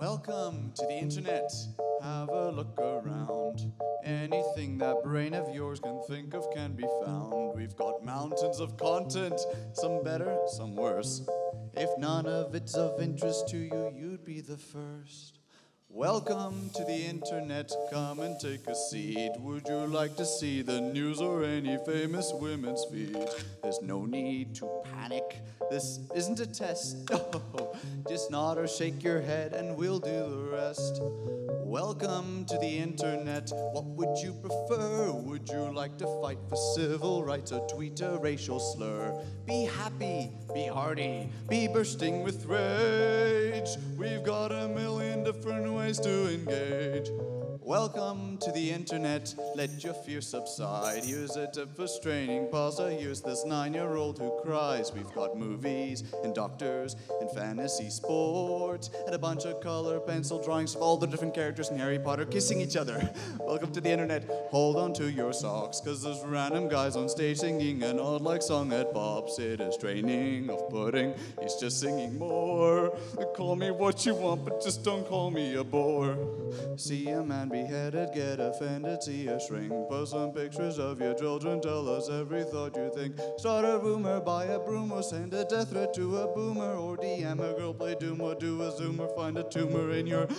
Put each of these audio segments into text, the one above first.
Welcome to the internet. Have a look around. Anything that brain of yours can think of can be found. We've got mountains of content, some better, some worse. If none of it's of interest to you, you'd be the first. Welcome to the internet, come and take a seat. Would you like to see the news or any famous women's feed? There's no need to panic, this isn't a test. Oh, just nod or shake your head and we'll do the rest. Welcome to the internet, what would you prefer? Would you like to fight for civil rights or tweet a racial slur? Be happy, be hearty, be bursting with rage. We've got a million different ways to engage. Welcome to the internet, let your fear subside. Here's a tip for straining pasta, here's this 9-year-old who cries. We've got movies and doctors and fantasy sports and a bunch of color pencil drawings of all the different characters in Harry Potter kissing each other. Welcome to the internet, hold on to your socks, cause there's random guys on stage singing an odd-like song at Pops. It is training of pudding, he's just singing more. Call me what you want, but just don't call me a bore. See a man beheaded, get offended, see a shrink. Post some pictures of your children, tell us every thought you think. Start a rumor, buy a broom, or send a death threat to a boomer. Or DM a girl, play Doom, or do a Zoomer, find a tumor in your...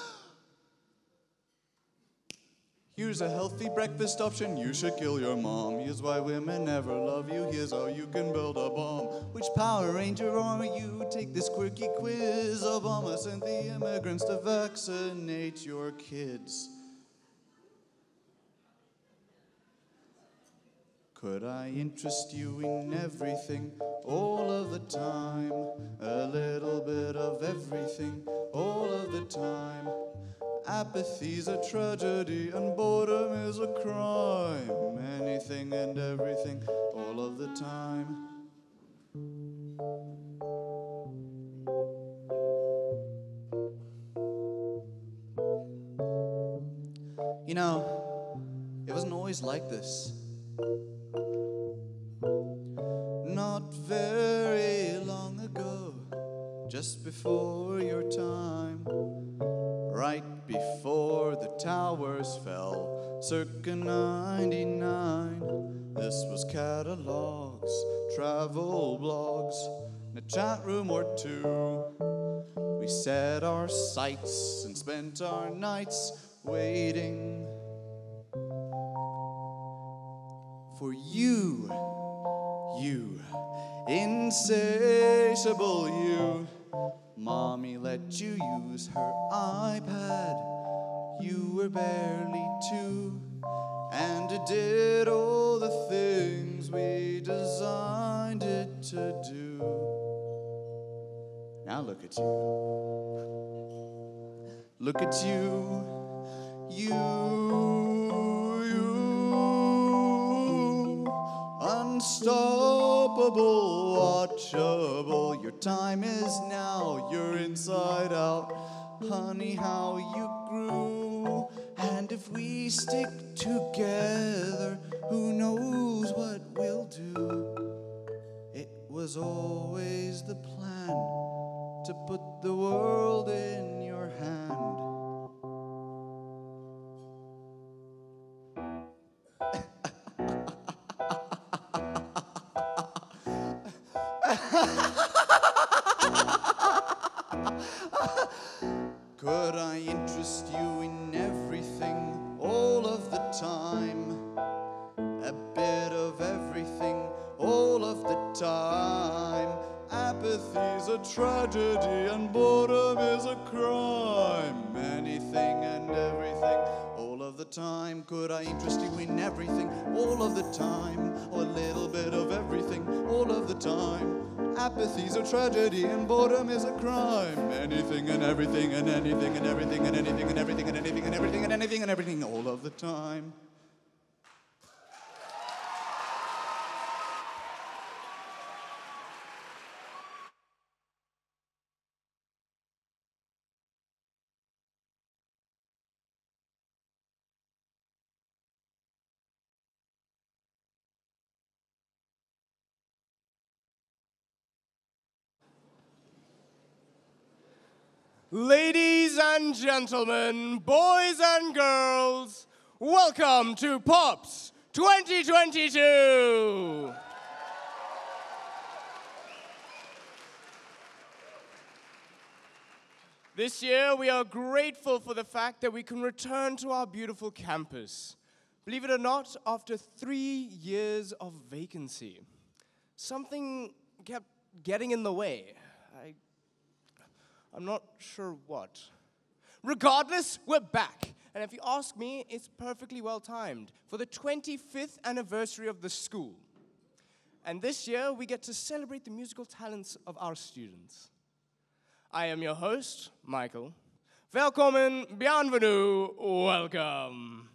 Here's a healthy breakfast option, you should kill your mom. Here's why women never love you, here's how you can build a bomb. Which Power Ranger are you? Take this quirky quiz. Obama sent the immigrants to vaccinate your kids. Could I interest you in everything, all of the time? A little bit of everything, all of the time. Apathy's a tragedy and boredom is a crime. Anything and everything, all of the time. You know, it wasn't always like this. Not very long ago, just before your time, right before the towers fell, circa 99. This was catalogs, travel blogs, and a chat room or two. We set our sights and spent our nights waiting for you, insatiable you. Mommy let you use her iPad, you were barely 2, and it did all the things we designed it to do. Now look at you. Look at you, unstoppable, watchable. Your time is now, you're inside out. Honey, how you grew. And if we stick together, who knows what we'll do. It was always the plan to put the world in your hand. Could I interest you in everything, all of the time? A bit of everything, all of the time. Apathy's a tragedy and boredom is a crime. Anything and everything, all of the time. Could I interest you in everything, all of the time? Or a little bit of everything, all of the time. Apathy's a tragedy and boredom is a crime. Anything and everything and anything and everything and anything and everything and anything and everything and anything and everything all of the time. Ladies and gentlemen, boys and girls, welcome to POPS 2022! This year, we are grateful for the fact that we can return to our beautiful campus. Believe it or not, after 3 years of vacancy, something kept getting in the way. I'm not sure what. Regardless, we're back. And if you ask me, it's perfectly well timed for the 25th anniversary of the school. And this year, we get to celebrate the musical talents of our students. I am your host, Michael. Welkom, bienvenue, welcome.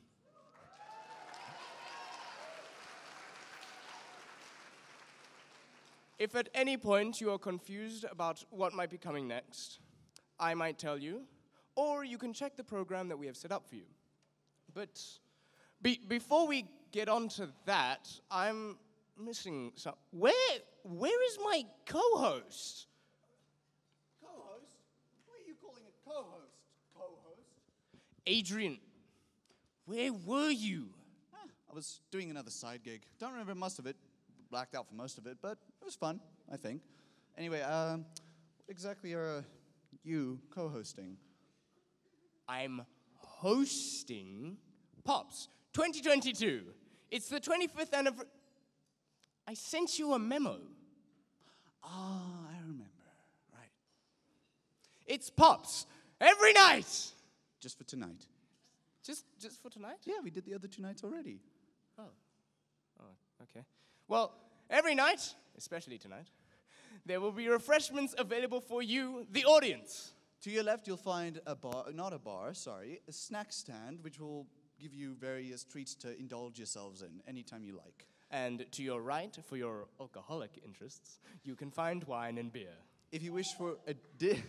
If at any point you are confused about what might be coming next, I might tell you, or you can check the program that we have set up for you. But before we get on to that, I'm missing some. Where is my co-host? Co-host? What are you calling a co-host? Co-host? Adrian, where were you? I was doing another side gig. Don't remember most of it. Blacked out for most of it, but it was fun, I think. Anyway, what exactly are you co-hosting? I'm hosting POPS 2022. It's the 25th anniversary. I sent you a memo. Ah, I remember. Right. It's POPS every night. Just for tonight. Just for tonight? Yeah, we did the other 2 nights already. Oh, okay. Well, every night, especially tonight, there will be refreshments available for you, the audience. To your left, you'll find a snack stand, which will give you various treats to indulge yourselves in anytime you like. And to your right, for your alcoholic interests, you can find wine and beer. If you wish for a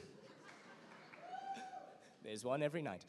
There's one every night.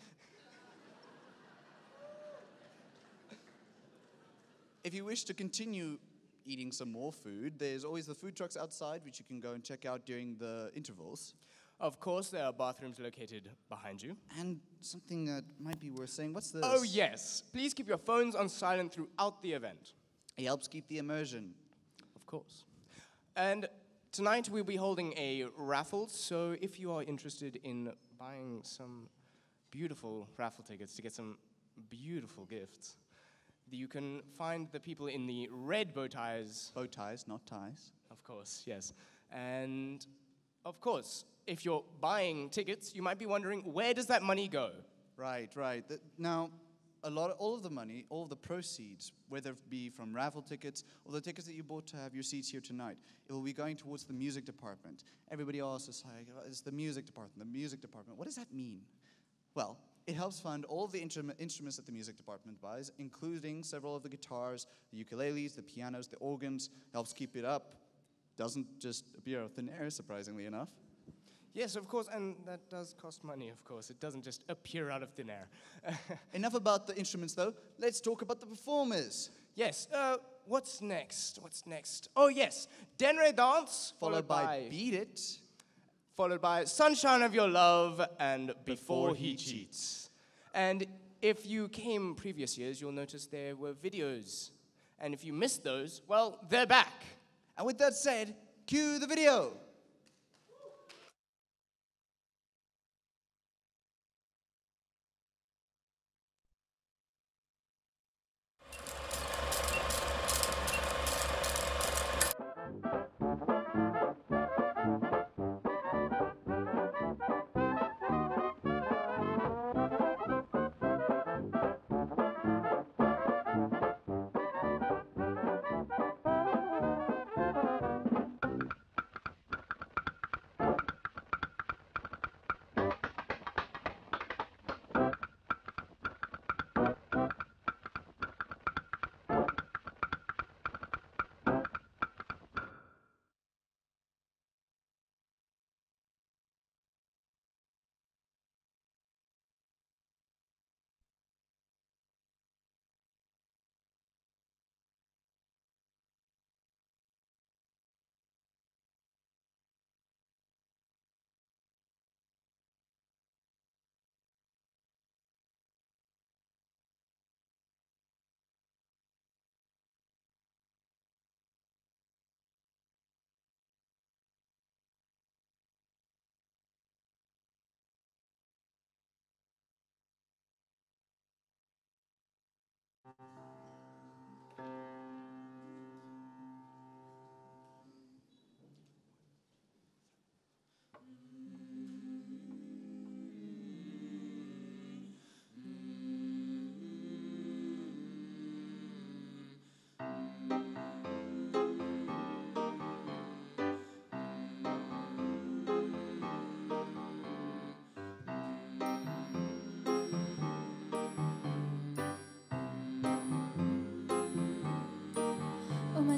If you wish to continue eating some more food, there's always the food trucks outside, which you can go and check out during the intervals. Of course, there are bathrooms located behind you. And something that might be worth saying, what's this? Oh, yes. Please keep your phones on silent throughout the event. It helps keep the immersion. Of course. And tonight we'll be holding a raffle, so if you are interested in buying some beautiful raffle tickets to get some beautiful gifts, you can find the people in the red bow ties. Bow ties, not ties. Of course, yes. And, of course, if you're buying tickets, you might be wondering, where does that money go? Right. Now, all of the money, all of the proceeds, whether it be from raffle tickets or the tickets that you bought to have your seats here tonight, it will be going towards the music department. Everybody else is like, it's the music department, the music department. What does that mean? Well, it helps fund all of the instruments that the music department buys, including several of the guitars, the ukuleles, the pianos, the organs. Helps keep it up. Doesn't just appear out of thin air, surprisingly enough. Yes, of course, and that does cost money, of course. It doesn't just appear out of thin air. Enough about the instruments, though. Let's talk about the performers. Yes, what's next? Oh, yes, Denre Dance, Followed by Beat It. Followed by Sunshine of Your Love and Before He Cheats. And if you came previous years, you'll notice there were videos. And if you missed those, well, they're back. And with that said, cue the video.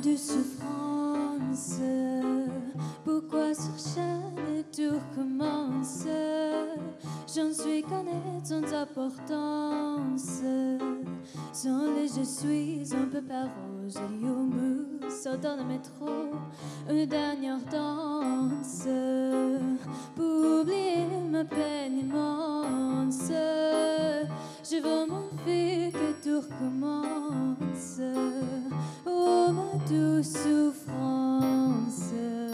de souffrance. Pourquoi sur chaîne tout recommence? J'en suis connaître sans importance. Sans les je suis un peu paro, j'ai lié au mou, sortant le métro, une dernière danse. Pour oublier ma peine immense, je veux mon fille que tout recommence. Oh ma douce souffrance.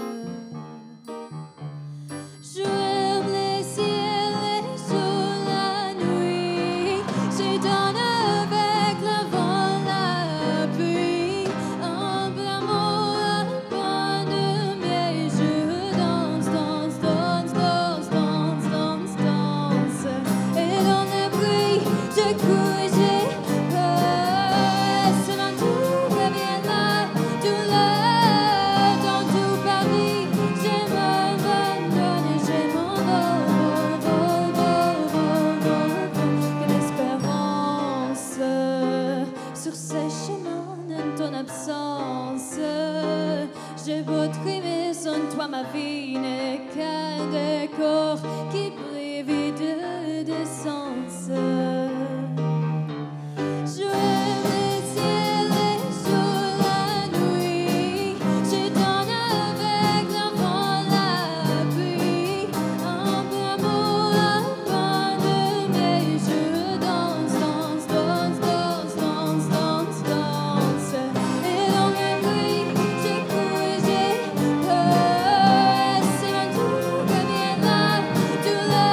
Je aime les ciels, les jours, la nuit. Je donne avec le vent, la pluie. Un blanc mot, un pain de miel. Je danse, danse, danse, danse, danse, danse, danse. Et dans le bruit, je cours, j'ai peur. C'est dans tout que vient la douleur. Dans tout Paris, j'ai mon vol, j'ai mon vol, vol, vol, vol, vol, vol. Quelle espérance sur ces chemins de ton absence. J'ai beau trimer sans toi, ma vie n'est qu'un décor qui brille vide de sens. Je aime les ciels, les jours, la nuit. Je donne avec le vent, la pluie. Un peu mot, un pain de miel. Je danse, danse, danse, danse, danse, danse, danse. Et dans le bruit, j'écoute, j'ai peur. C'est dans tout que vient la douleur.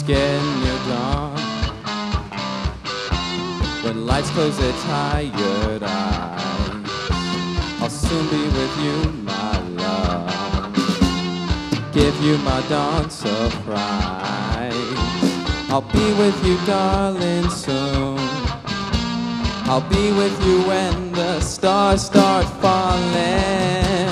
getting near dawn. When lights close their tired eyes, I'll soon be with you, my love. Give you my dawn surprise. I'll be with you, darling, soon. I'll be with you when the stars start falling.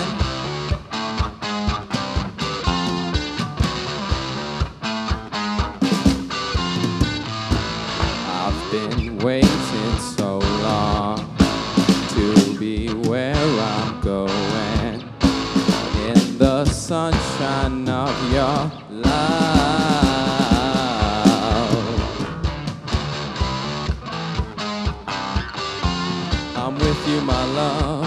I've been waiting so long to be where I'm going, in the sunshine of your love. I'm with you, my love.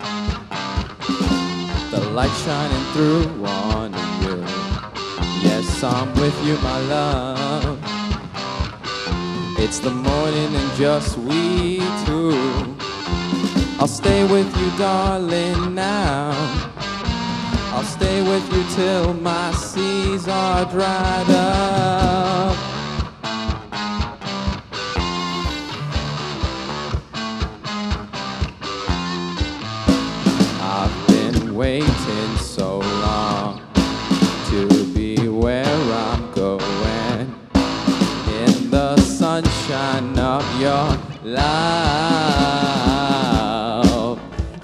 The light shining through on you. Yes, I'm with you, my love. It's the morning and just we two. I'll stay with you, darling, now. I'll stay with you till my seas are dried up. I've been waiting so long to be where I'm going, in the sunshine of your love.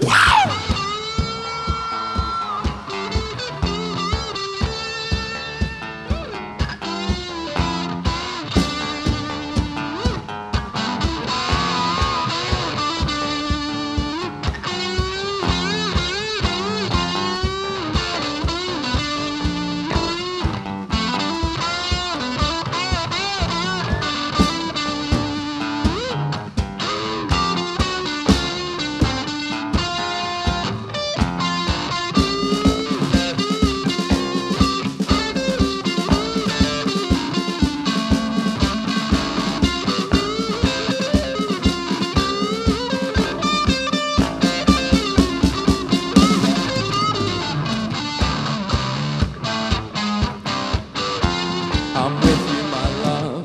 I'm with you, my love.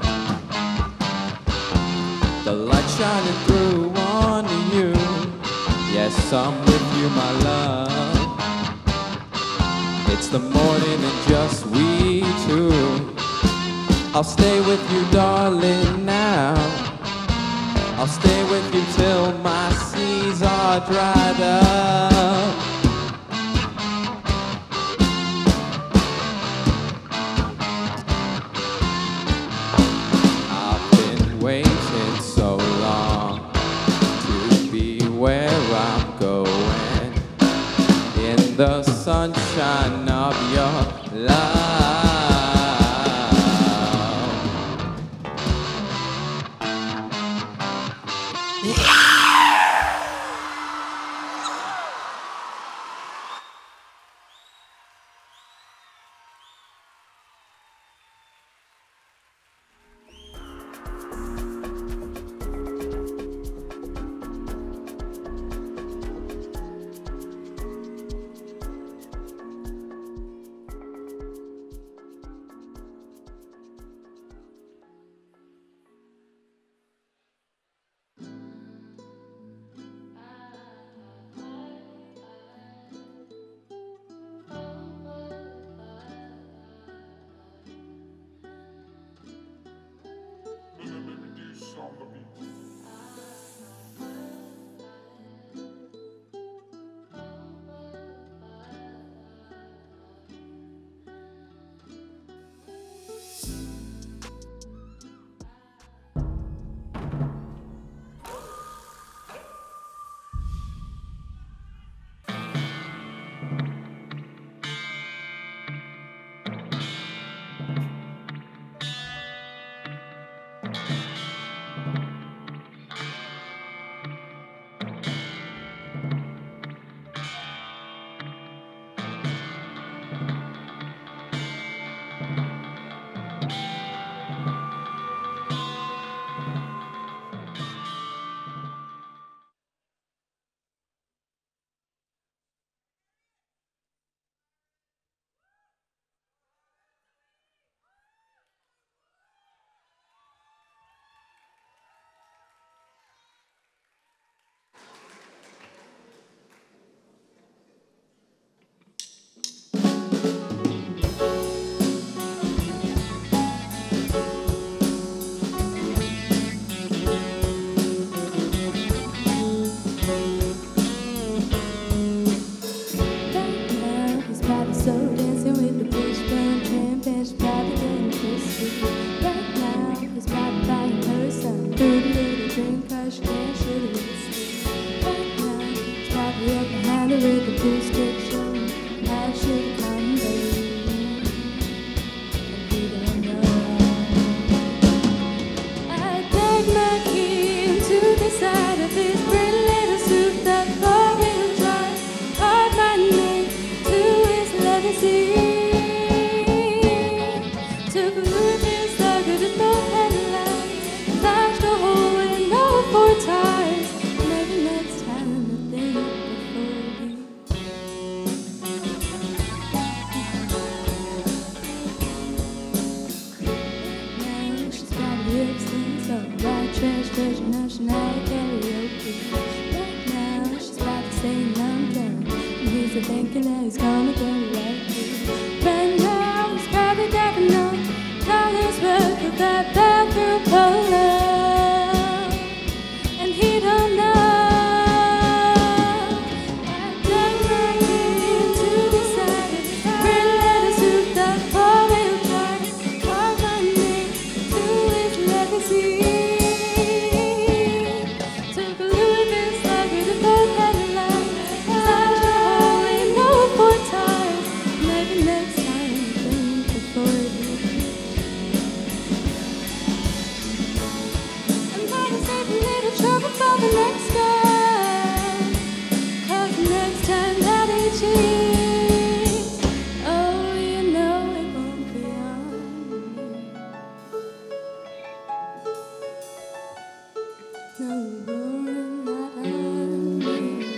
The light shining through on you. Yes, I'm with you, my love. It's the morning and just we two. I'll stay with you, darling, now. I'll stay with you till my seas are dried up. Waiting so long to be where I'm going, in the sunshine of your love. wonder if the blues could show I should come back. And he don't know. I take my key into the side of his pretty little suit that four-wheel drive. Hard my name to his leather seat. Took a look inside of his both headlights. Flashed a hole in all four tires. Maybe next time I think before he. Now she's got lips and so white trash version of Shania karaoke. Right now she's about to say I'm done, and he's a thinking that he's gonna get it right. Right now he's probably got enough dollars worth of that bathroom polo, and he don't know. I dug my key into the side of his pretty little suit that four-wheel drive. Carved my name to his legacy. Took a look inside with the both headlights. Slashed a hole in all four tires. Maybe next time I think before it hits. And that'll save a little trouble for the next guy. 'Cause next time that he cheats, oh, you know it won't be on me. No, not on me.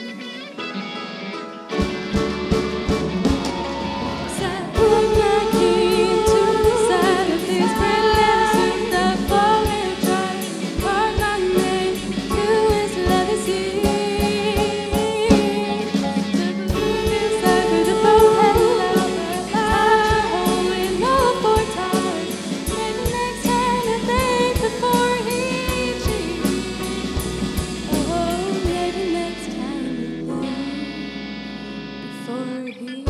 So I put my key into the side of his pretty little suit that four-wheel drive. Carved my name to his leather seat. Took a look inside with the both headlights. Slashed a hole in all four tires. Maybe next time I think before he cheats. Oh, maybe next time I think before he cheats.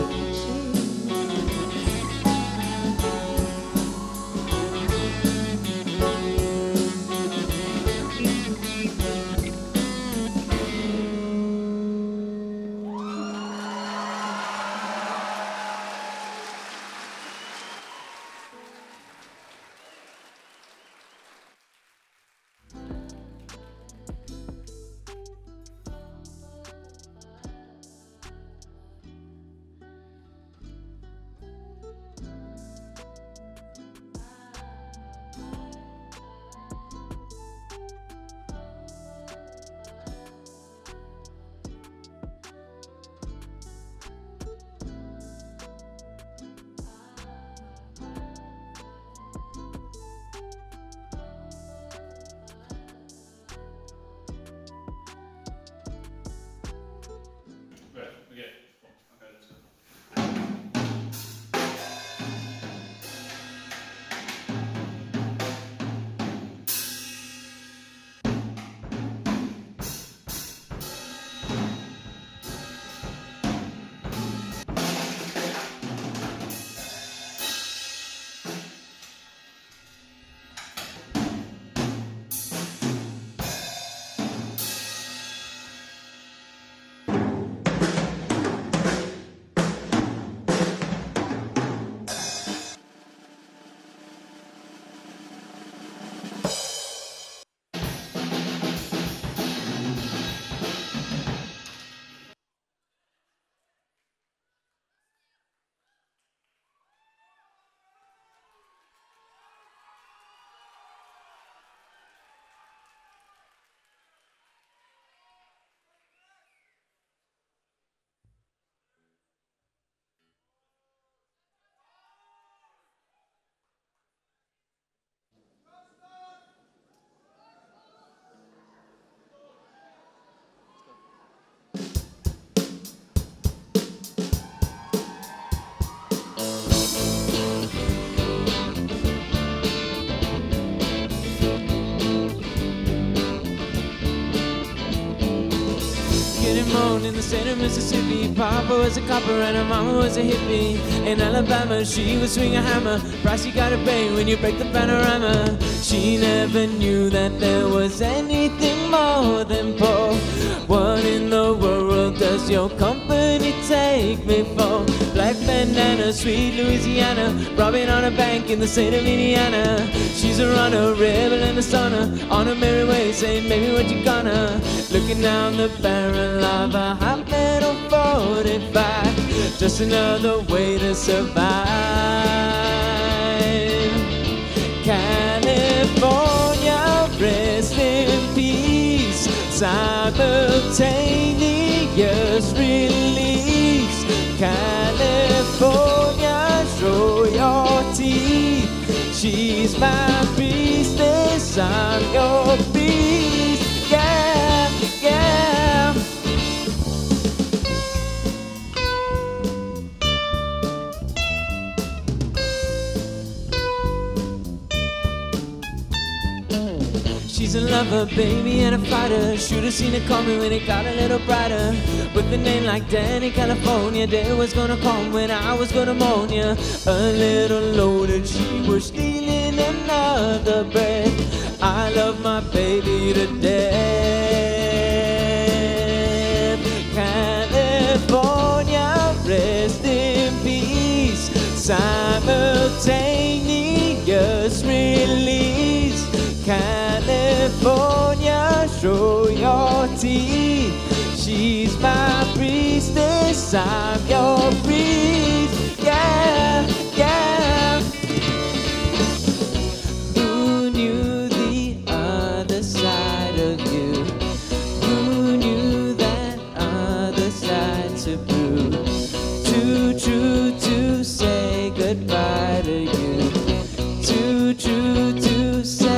Born in the state of Mississippi. Papa was a copper and her mama was a hippie. In Alabama, she would swing a hammer. Price you gotta pay when you break the panorama. She never knew that there was anything more than poor. What in the world does your company make me fall. Black bandana, sweet Louisiana, robbing on a bank in the state of Indiana. She's a runner, rebel in the stunner, on a merry way, saying, baby, what you gonna? Looking down the barrel of a hot metal 45, just another way to survive. California, rest in peace. Simultaneous release. California, show your teeth. She's my priestess, I'm your priest. Yeah, yeah. She's a lover, baby, and a fighter. Should've seen it coming when it got a little brighter. With a name like Danny, California, day was gonna come when I was gonna moan ya. A little loaded, she was stealing another breath. I love my baby to death. California, rest in peace. Simultaneous release. California, show your teeth. She's my priestess, I'm your priest. Yeah, yeah. Who knew the other side of you? Who knew that other side to prove? Too true to say goodbye to you. Too true to say.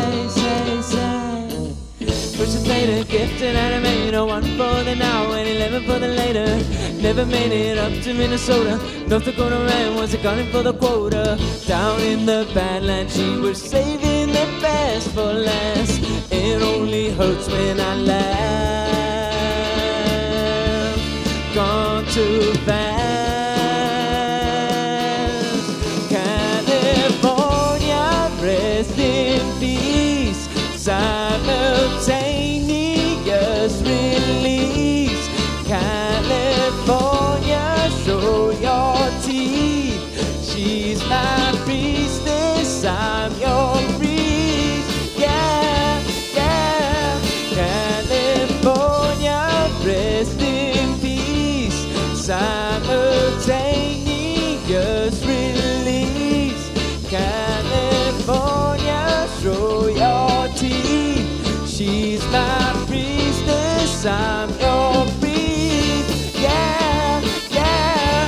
Later, gifted animator, one for the now and 11 for the later. Never made it up to Minnesota. North Dakota man was a gunning for the quota. Down in the Badlands, she was saving the best for last. It only hurts when I laugh. Gone too fast. California, rest in peace. Simultaneous release. California, show your teeth. She's my priestess, I'm your priest. Yeah, yeah. California, rest in peace. Simultaneous release. California, show your teeth. She's my priestess, I'm your priest. Yeah, yeah.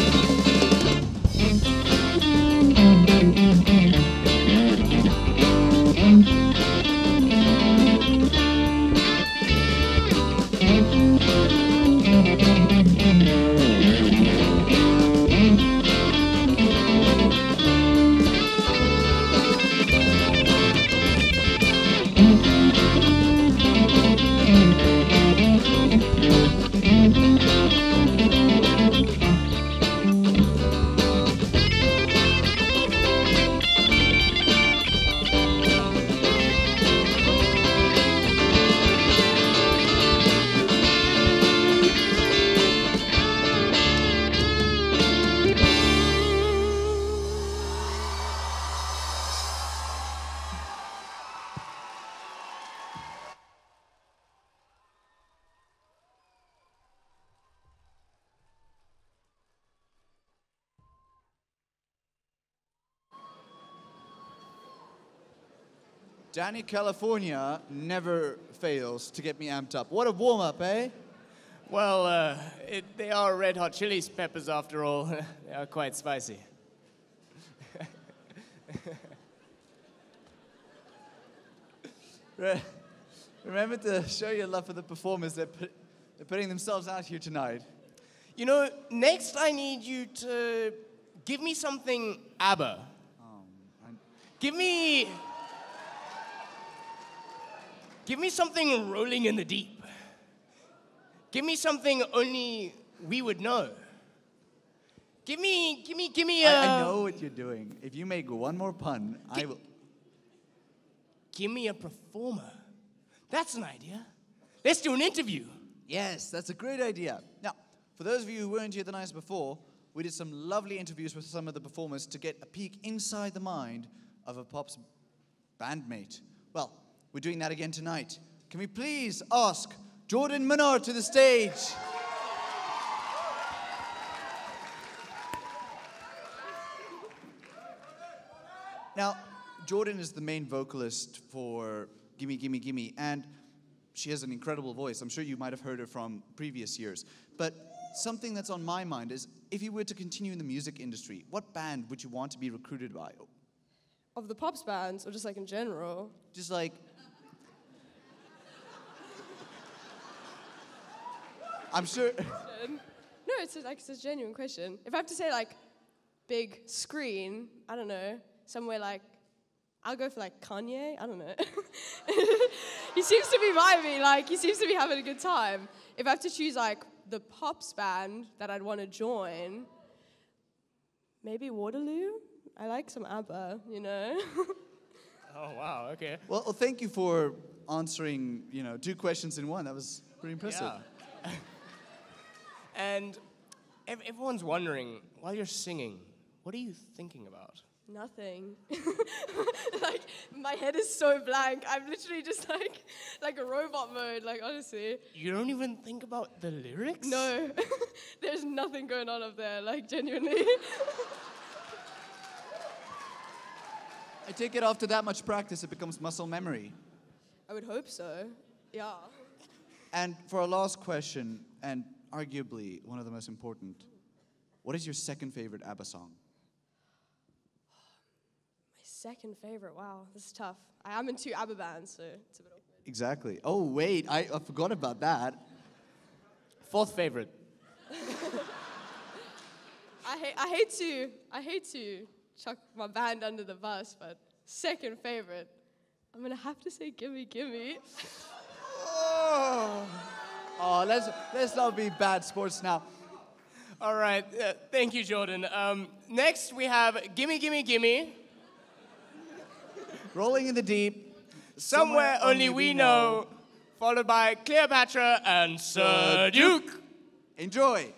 Danny, California never fails to get me amped up. What a warm-up, eh? Well, they are red hot chili peppers after all. They are quite spicy. Remember to show your love for the performers. They're putting themselves out here tonight. You know, next I need you to give me something ABBA. Give me something Rolling in the Deep. Give me something only we would know. Give me I know what you're doing. If you make one more pun, I will... Give me a performer. That's an idea. Let's do an interview. Yes, that's a great idea. Now, For those of you who weren't here the night before, we did some lovely interviews with some of the performers to get a peek inside the mind of a POPs bandmate. Well, we're doing that again tonight. Can we please ask Jordan Menard to the stage? Now, Jordan is the main vocalist for Gimme, Gimme, Gimme, and she has an incredible voice. I'm sure you might have heard her from previous years. But something that's on my mind is, if you were to continue in the music industry, what band would you want to be recruited by? Of the pops bands, or just like in general? Just like... I'm sure... No, it's a genuine question. If I have to say like big screen, I don't know, somewhere like, I'll go for like Kanye, I don't know. He seems to be vibing, like he seems to be having a good time. If I have to choose like the pops band that I'd want to join, maybe Waterloo? I like some ABBA, you know? Oh, wow, okay. Well, thank you for answering, 2 questions in one. That was pretty impressive. Yeah. And everyone's wondering, while you're singing, what are you thinking about? Nothing. Like, my head is so blank. I'm literally just like a robot mode, like, honestly. You don't even think about the lyrics? No. There's nothing going on up there, like, genuinely. I take it after that much practice, it becomes muscle memory. I would hope so, yeah. And for our last question, and arguably one of the most important, what is your second favorite ABBA song? My second favorite, wow, this is tough. I am in 2 ABBA bands, so it's a bit awkward. Exactly. Oh, wait, I forgot about that. 4th favorite. I hate to chuck my band under the bus, but second favorite, I'm gonna have to say Gimme Gimme. Oh, let's not be bad sports now. All right, thank you, Jordan. Next, we have Gimme, Gimme, Gimme. Rolling in the Deep. Somewhere Only We Know. Followed by Cleopatra and Sir Duke. Enjoy.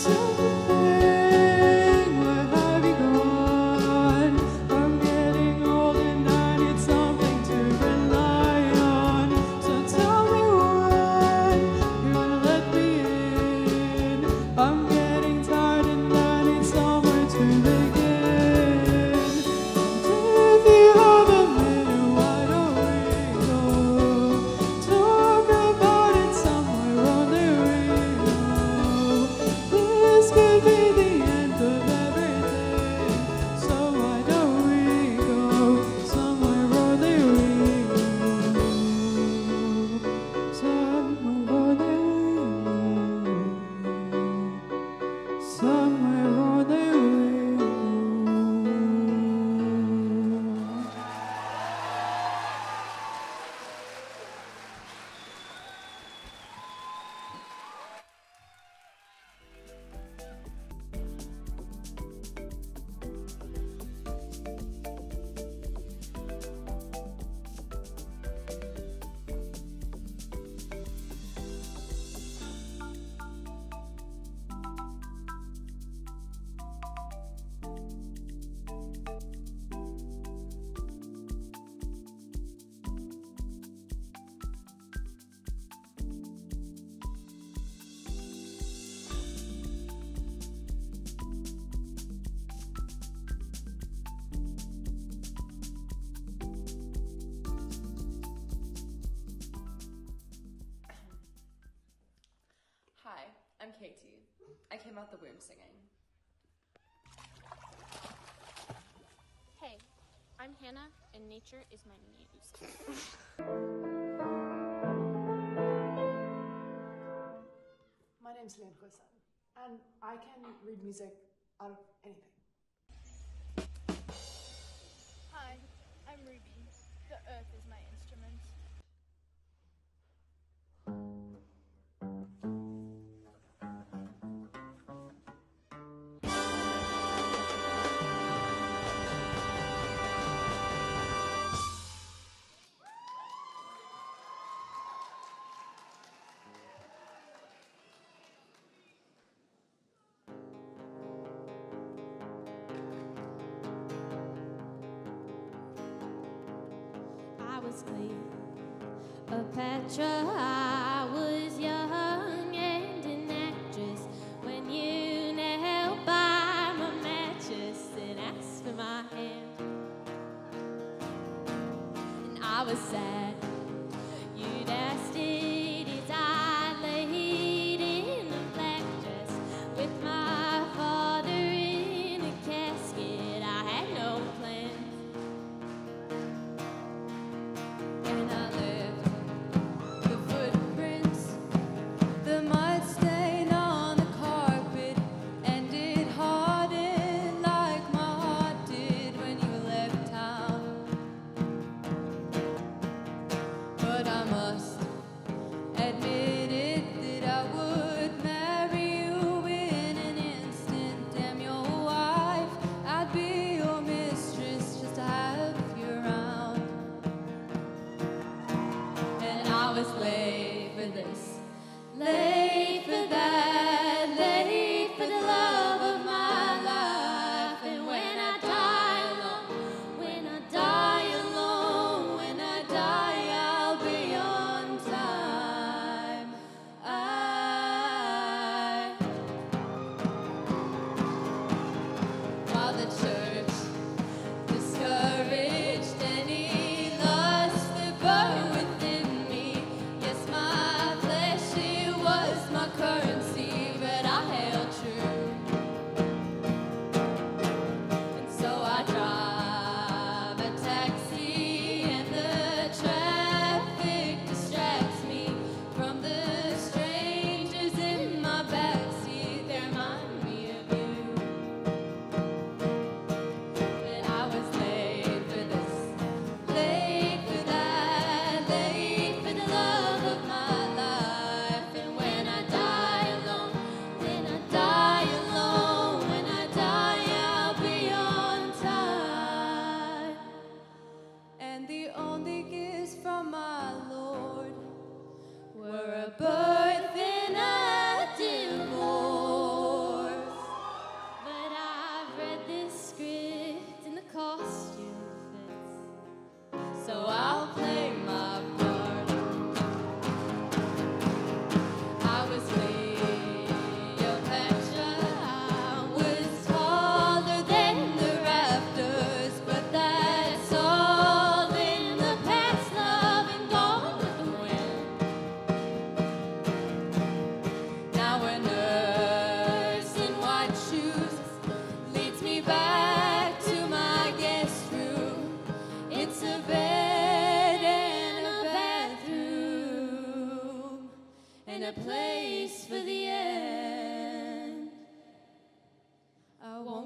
I'm Katie. I came out the womb singing. Hey, I'm Hannah, and nature is my muse. My name's Liam Khoisan, and I can read music out of anything. Hi, I'm Ruby. The earth is my instrument. I was Cleopatra, I was young and an actress when you knelt by my mattress and asked for my hand. And I was sad, you'd asked it as I laid in a black dress with my father in a casket. I had no plans. And I left the footprints, the mud stain on the carpet, and it hardened like my heart did when you left town.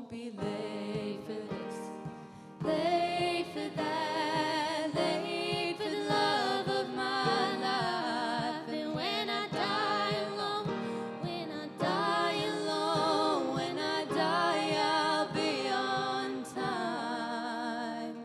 won't be late for this, late for that, late for the love of my life. And when I die alone, when I die alone, when I die, I'll be on time.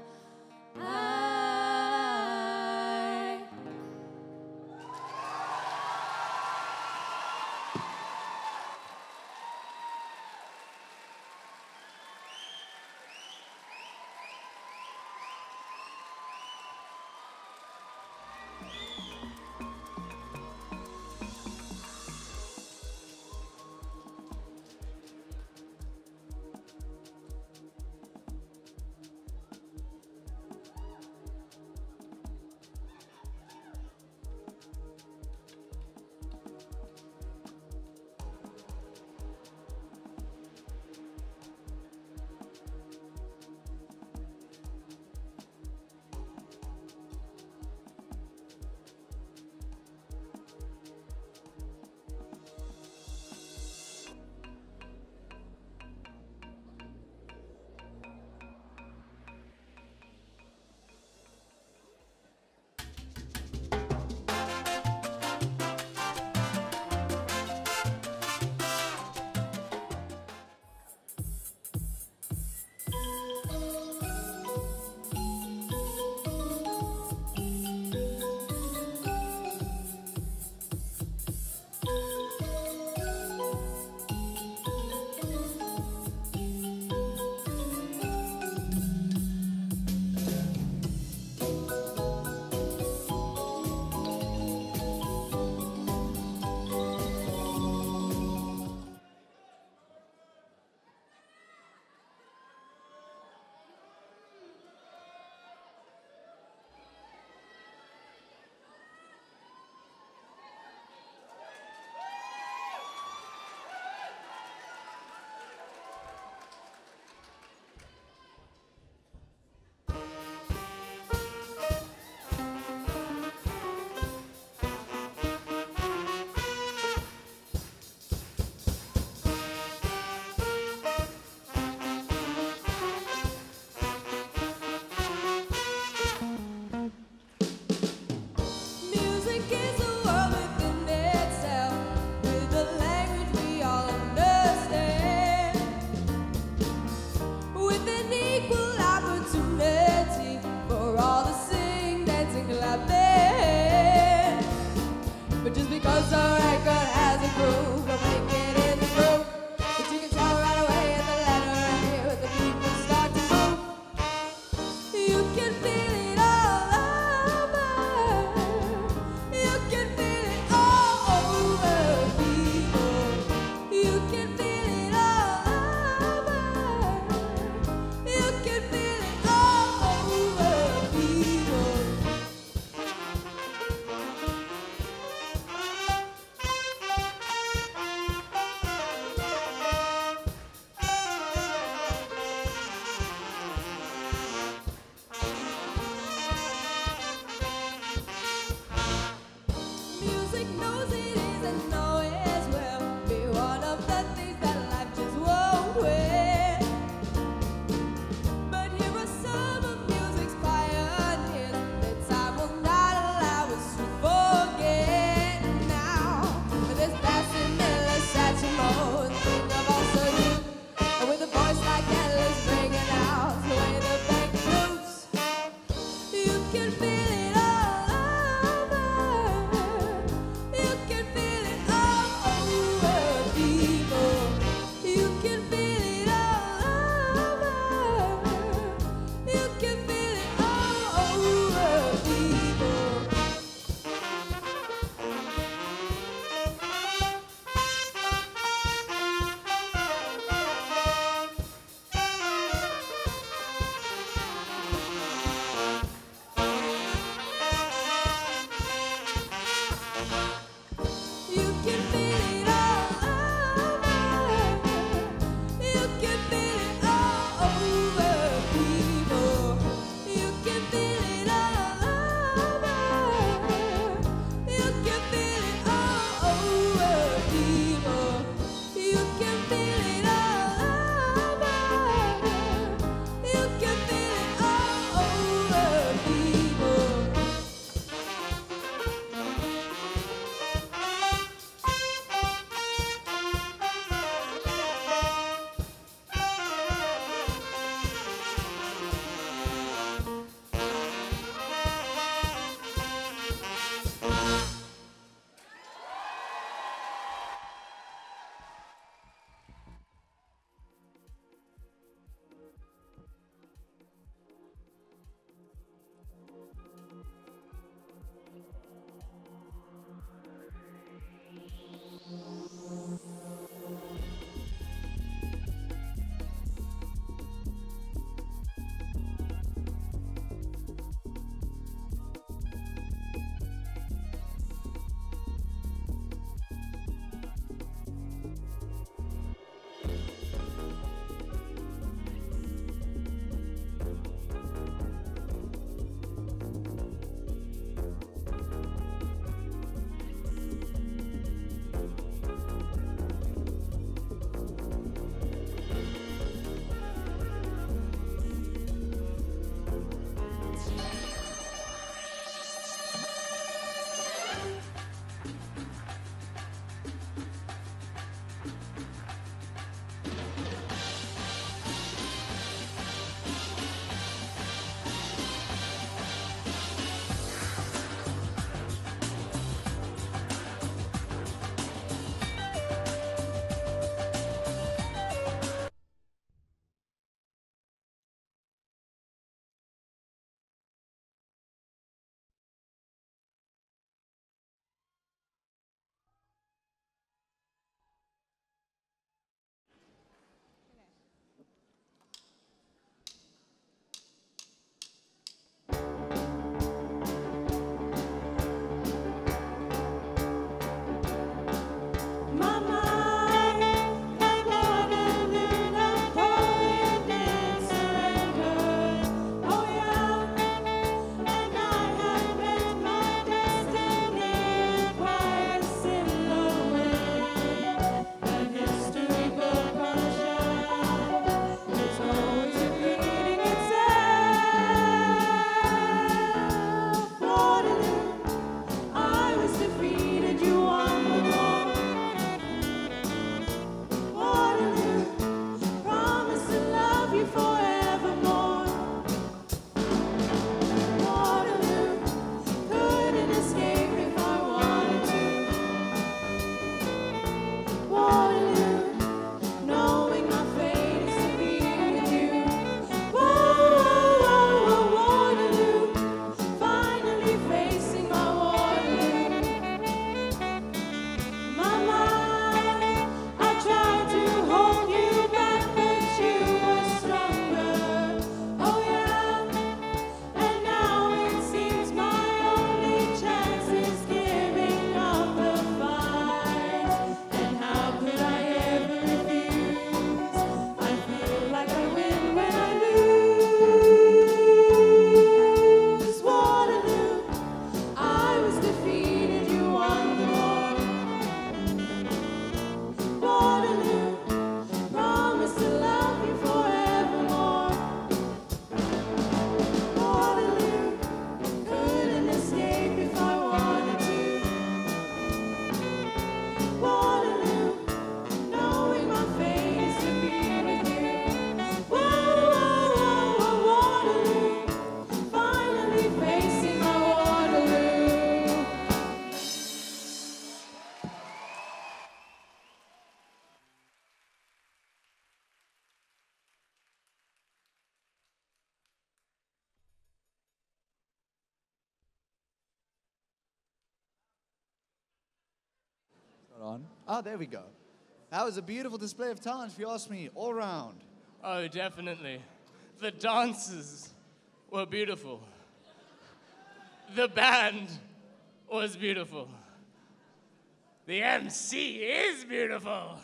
On. Ah, there we go. That was a beautiful display of talent, if you ask me, all round. Oh, definitely. The dances were beautiful. The band was beautiful. The MC is beautiful.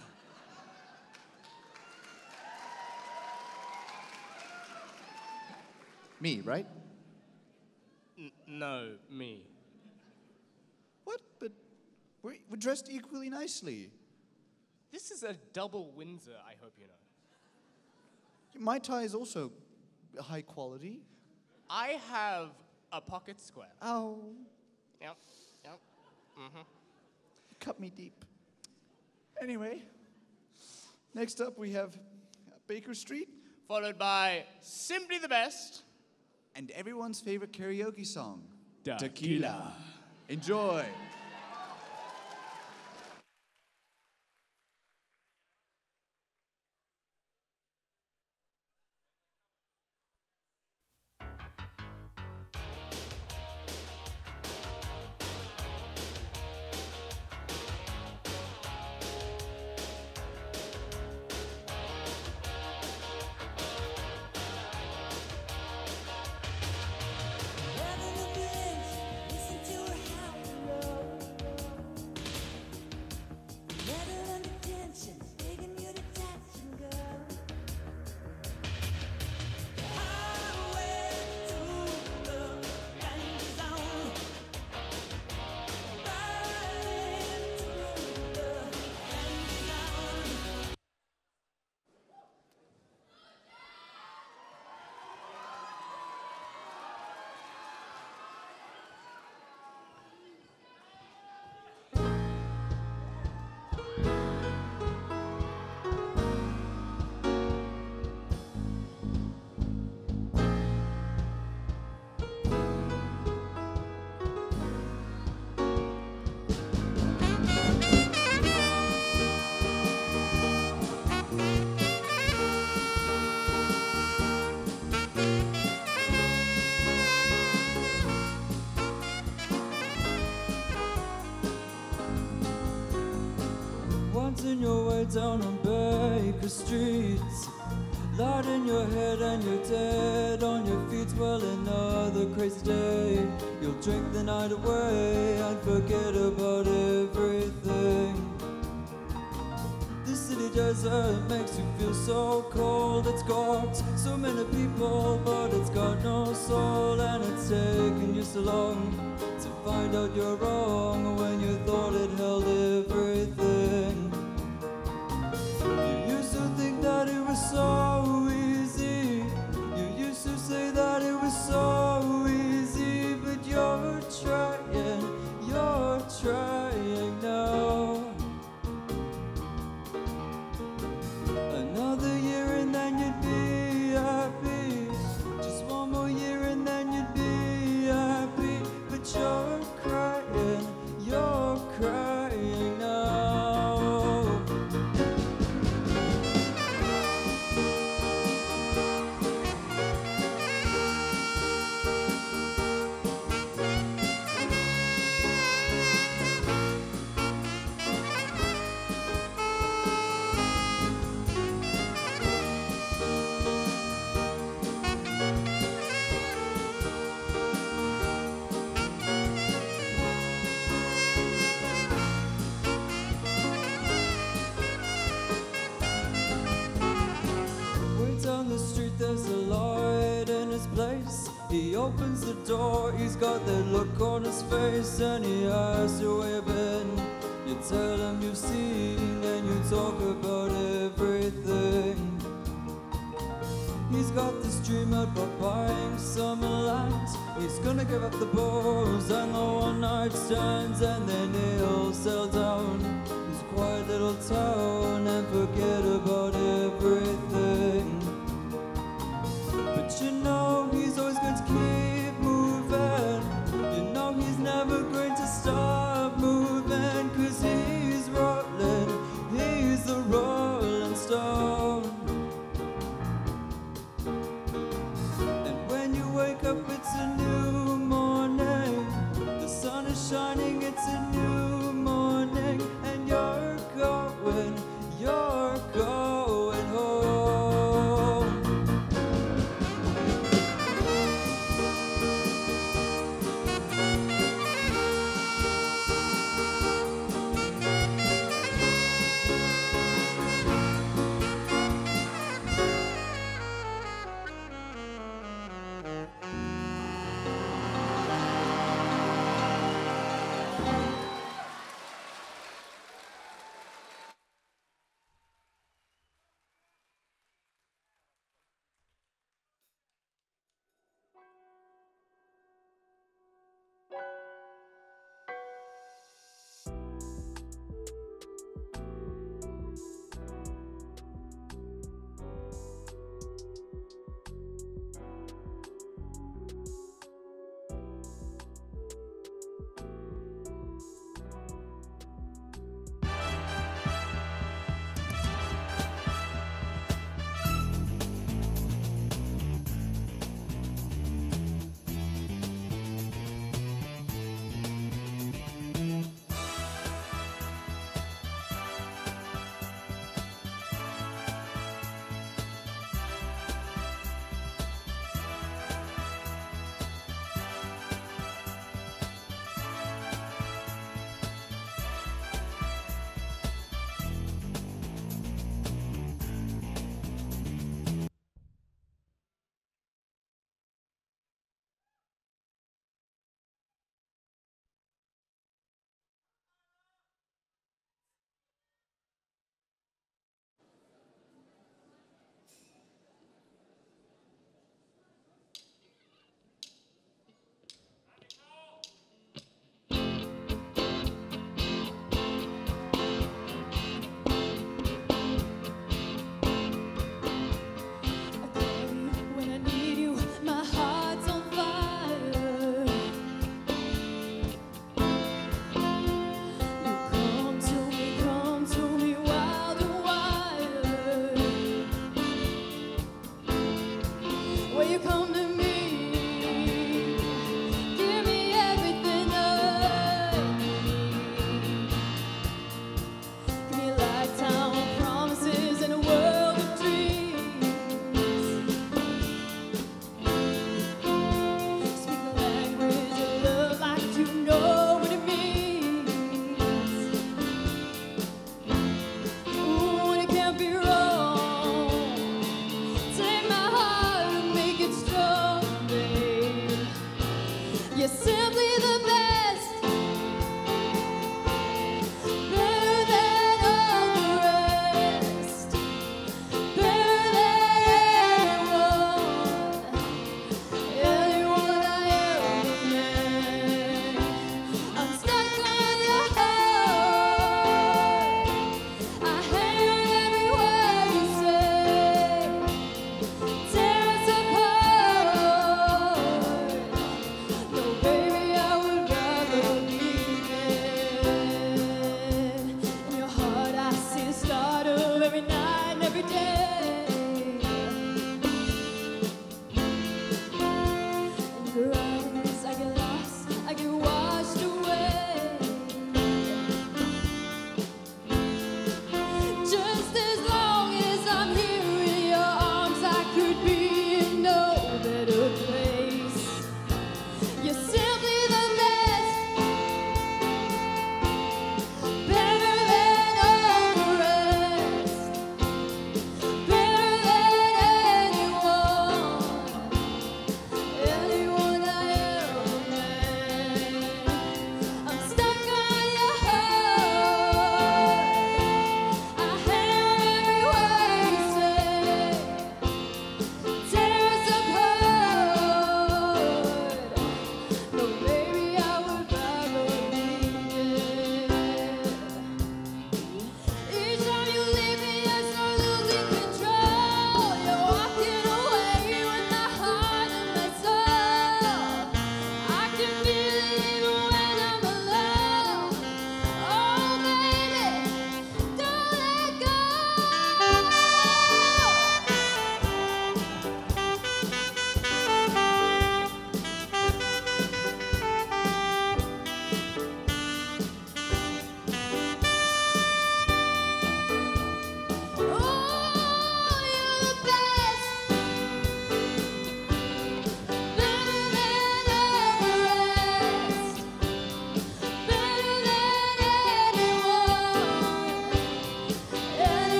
Me, right? No, me. What? But we're dressed equally nicely. This is a double Windsor, I hope you know. My tie is also high quality. I have a pocket square. Oh. Yep. Mm-hmm. Cut me deep. Anyway, next up we have Baker Street. Followed by Simply the Best. And everyone's favorite karaoke song, Tequila. Enjoy. Dancing your way down on Baker Street, light in your head and you're dead on your feet. Well, another crazy day. You'll drink the night away and forget about everything. The city desert makes you feel so cold. It's got so many people, but it's got no soul. And it's taken you so long to find out you're wrong when you thought it held everything. You used to think that it was so easy. You used to say that it was so easy. But you're trying now. Another year and then you'd be happy. Just one more year and then you'd be happy. But you're crying now. There's a light in his place. He opens the door, he's got that look on his face, and he asks you where you've been. You tell him you've seen, and you talk about everything. He's got this dream about buying some land. He's gonna give up the bars and the one-night stands, and then he'll settle down in his quiet little town and forget about everything. But you know he's always going to keep moving. You know he's never going to stop moving, 'cause he's rolling, he's the rolling stone. And when you wake up it's a new morning. The sun is shining, it's a new morning. And you're not going home.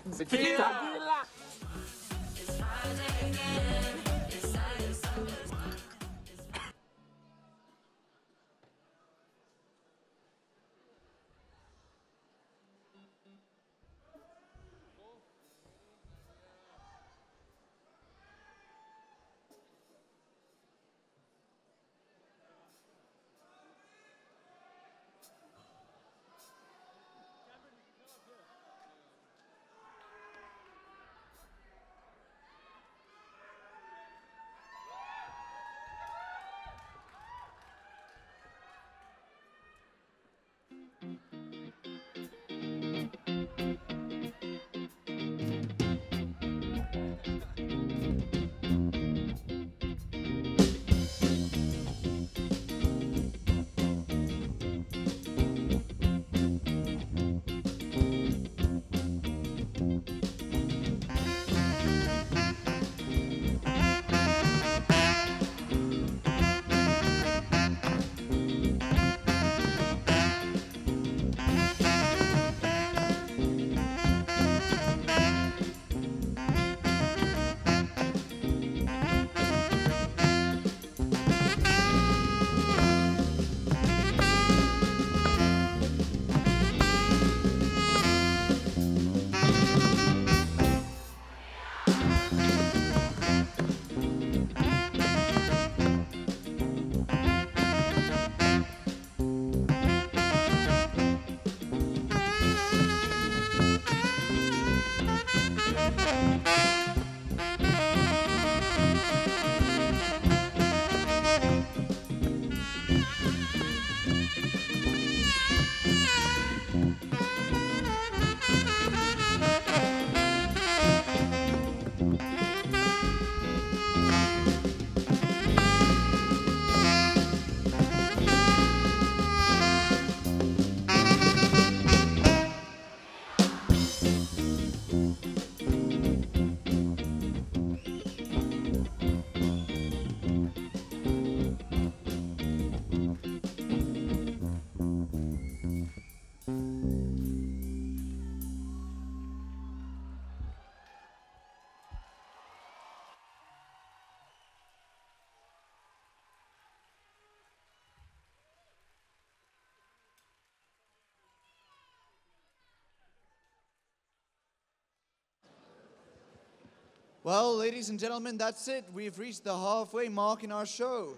Well, ladies and gentlemen, that's it. We've reached the halfway mark in our show.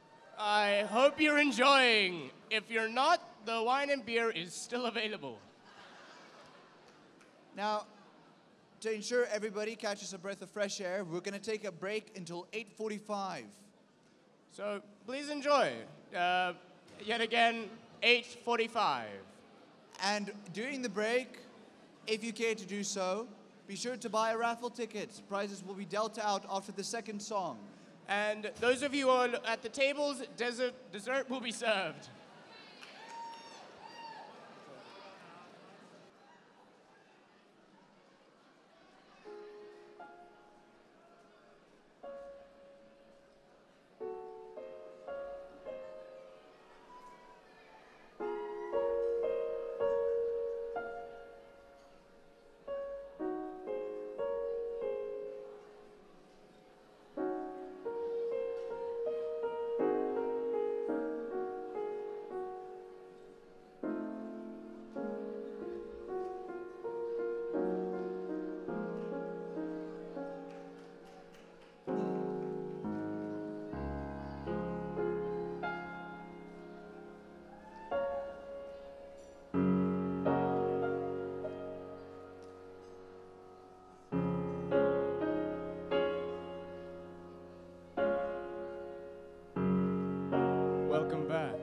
I hope you're enjoying. If you're not, the wine and beer is still available. Now, to ensure everybody catches a breath of fresh air, we're going to take a break until 8:45. So please enjoy. Yet again, 8:45. And during the break, if you care to do so, be sure to buy a raffle ticket. Prizes will be dealt out after the second song. And those of you who are at the tables, dessert will be served. Welcome back.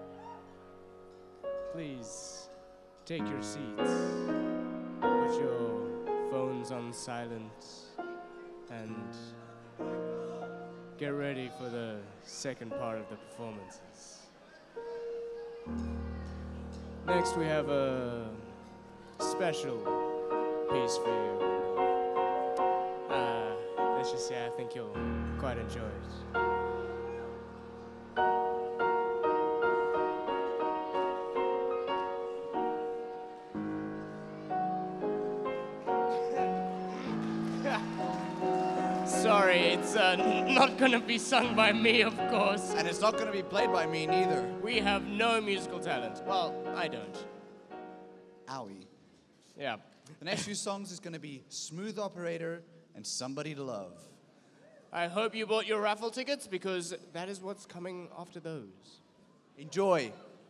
Please take your seats. Put your phones on silent and get ready for the second part of the performances. Next, we have a special piece for you. Let's just say I think you'll quite enjoy it. It's not gonna be sung by me, of course. And it's not gonna be played by me neither. We have no musical talent. Well, I don't. Owie. Yeah. The next few songs is gonna be Smooth Operator and Somebody to Love. I hope you bought your raffle tickets because that is what's coming after those. Enjoy.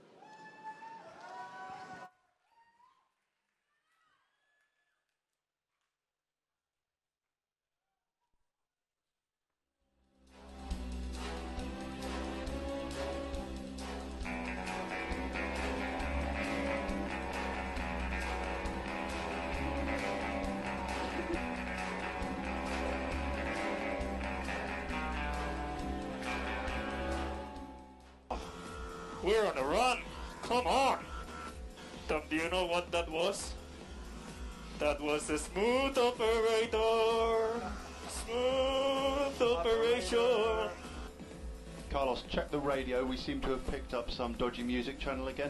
We're on a run. Come on. Tom, do you know what that was? That was a smooth operator. Smooth operation. Carlos, check the radio. We seem to have picked up some dodgy music channel again.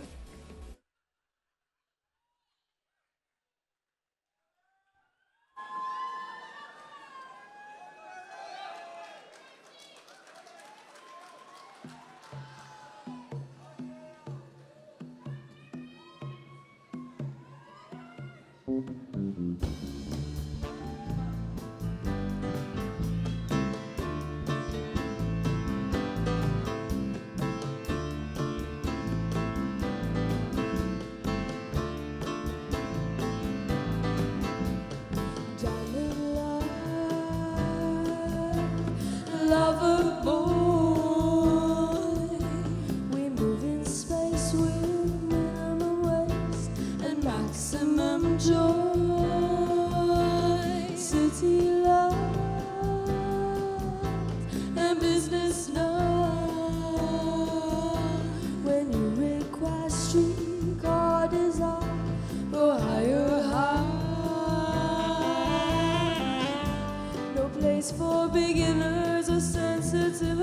Lover boy, we move in space with minimum waste and maximum joy. City love and business love. When you require streetcar design, go higher, high. No place for beginners or sensitive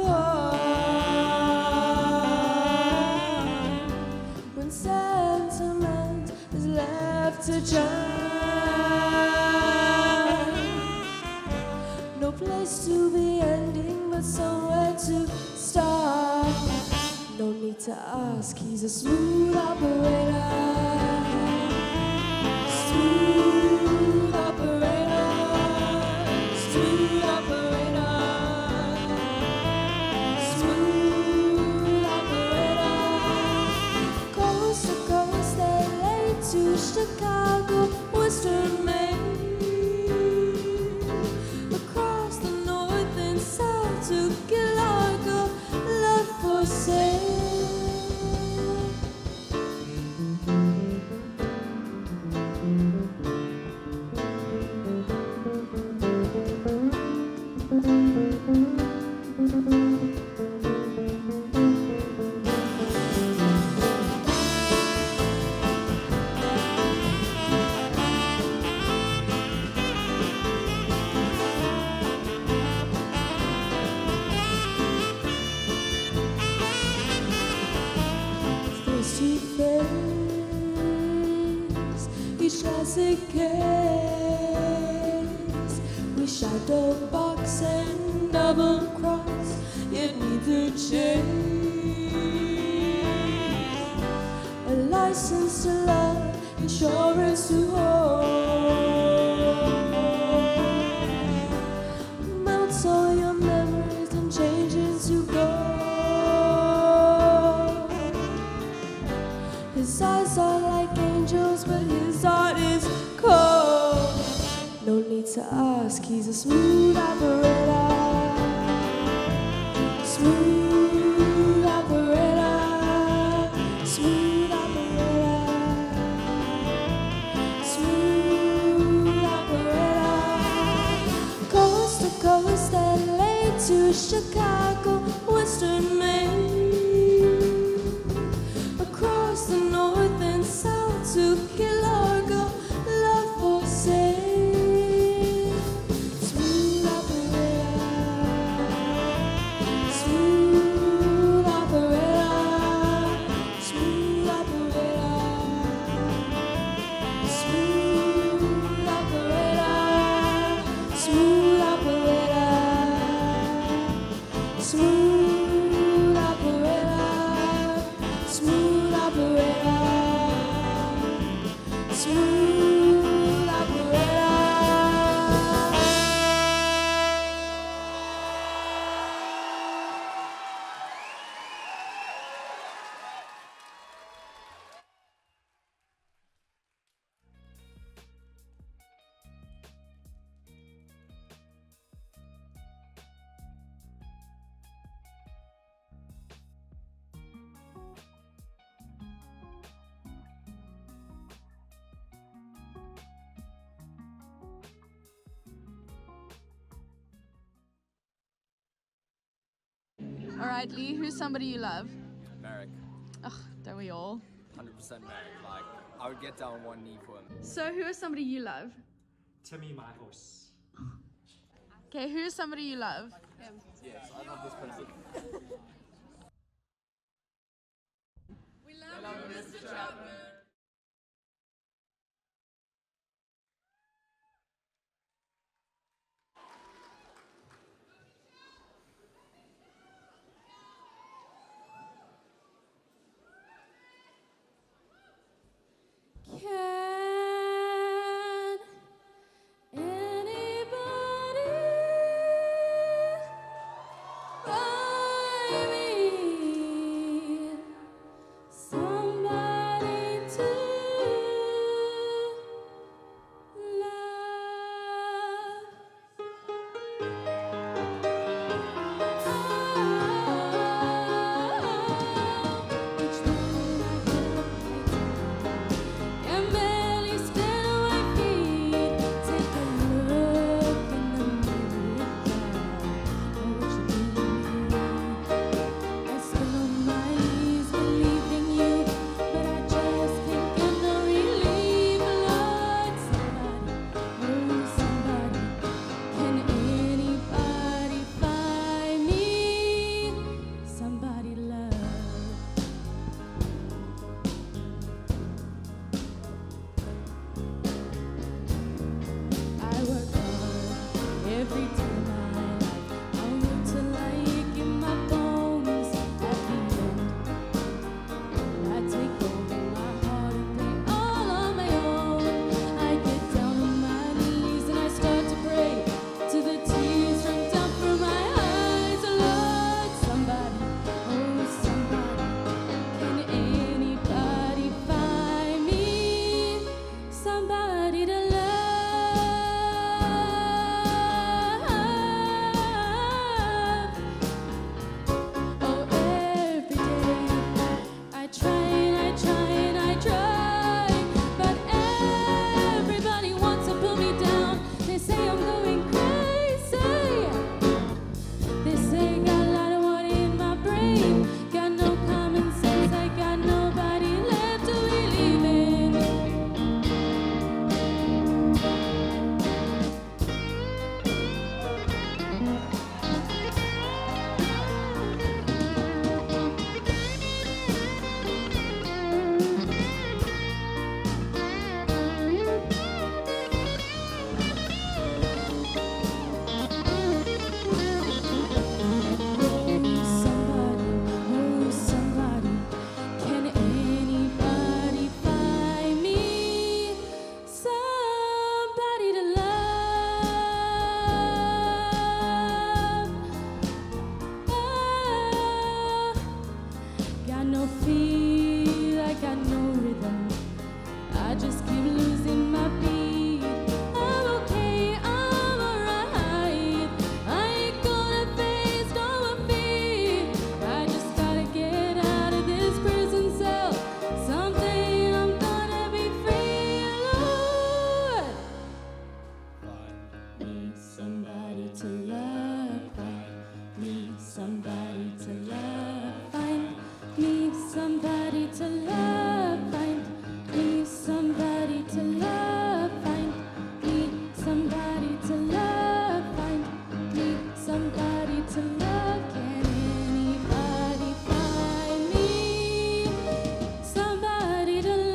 heart. When sentiment is left to chime, no place to be ending but somewhere to start. No need to ask, he's a smooth operator. Smooth operator. Smooth operator. Smooth operator. Coast to coast, LA to Chicago, Western Maine. Across the north and south to Gillargo, love for sale. Face to face, each classic case. We shadow box and double cross, yet neither change. A license to love, insurance to hold. Melts all your memories and changes you go. His eyes are like angels, but his heart is cold. No need to ask, he's a smooth operator. Smooth operator. Smooth operator. Smooth operator. Coast to coast, LA to Chicago, Western Maine. Across the north and south to Gillargo, love for sale. Smooth operator. Smooth quietly, who's somebody you love? Merrick. Ugh, don't we all? 100% Merrick. Like, I would get down on one knee for him. So who is somebody you love? Timmy, my horse. Okay, who is somebody you love? Yes, I love this person. We love you, Mr. Chapman. Can anybody find me somebody to can barely stand on my feet. Take a look in the mirror. Know what you mean. I spend all my years believing you, but I just can't get no relief. Lord, somebody, can anybody find me somebody to love? I work hard every day of my life. I work till I ache in my bones. At the end, I take over my heart and play all on my own. I get down on my knees and I start to pray till the tears run down from my eyes. Lord, somebody, oh somebody, can anybody find me somebody to love? Oh, every day I try and I try and I try, but everybody wants to pull me down. They say I'm going crazy. They say got a lot of water in my brain, got no common sense, I got nobody left to believe in. Somebody, can anybody find me somebody to love? Got no feel, I got no rhythm. I just keep losing my beat. I'm okay, I'm alright. I ain't gonna face no fear. I just gotta get out of this prison cell. Someday I'm gonna be free. Lord, need somebody to love. Need somebody to love. Find me somebody to love. Find me somebody to love. Find me somebody to love. Find me somebody to love. Can anybody find me somebody to love?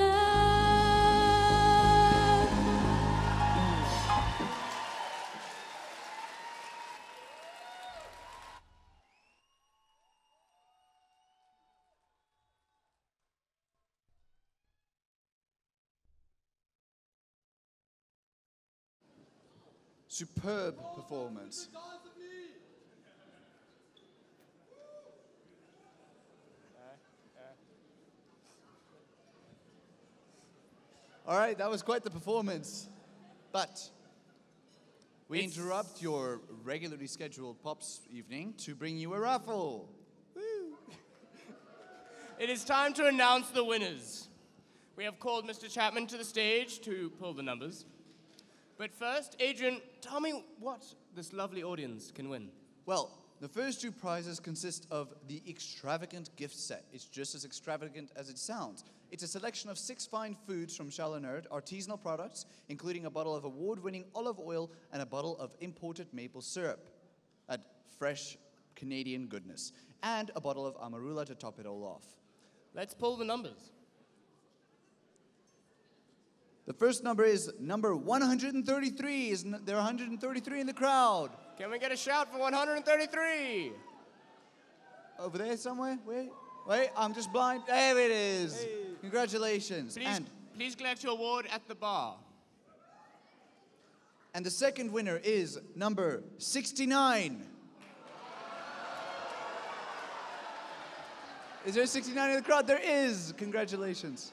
Superb performance. All right, that was quite the performance. But we interrupt your regularly scheduled Pops evening to bring you a raffle. It is time to announce the winners. We have called Mr. Chapman to the stage to pull the numbers. But first, Adrian, tell me what this lovely audience can win. Well, the first two prizes consist of the extravagant gift set. It's just as extravagant as it sounds. It's a selection of 6 fine foods from Chalonard, artisanal products, including a bottle of award-winning olive oil and a bottle of imported maple syrup, a fresh Canadian goodness, and a bottle of Amarula to top it all off. Let's pull the numbers. The first number is number 133. There are 133 in the crowd. Can we get a shout for 133? Over there somewhere? Wait, I'm just blind. There it is. Hey. Congratulations. Please collect your award at the bar. And the second winner is number 69. Is there a 69 in the crowd? There is. Congratulations.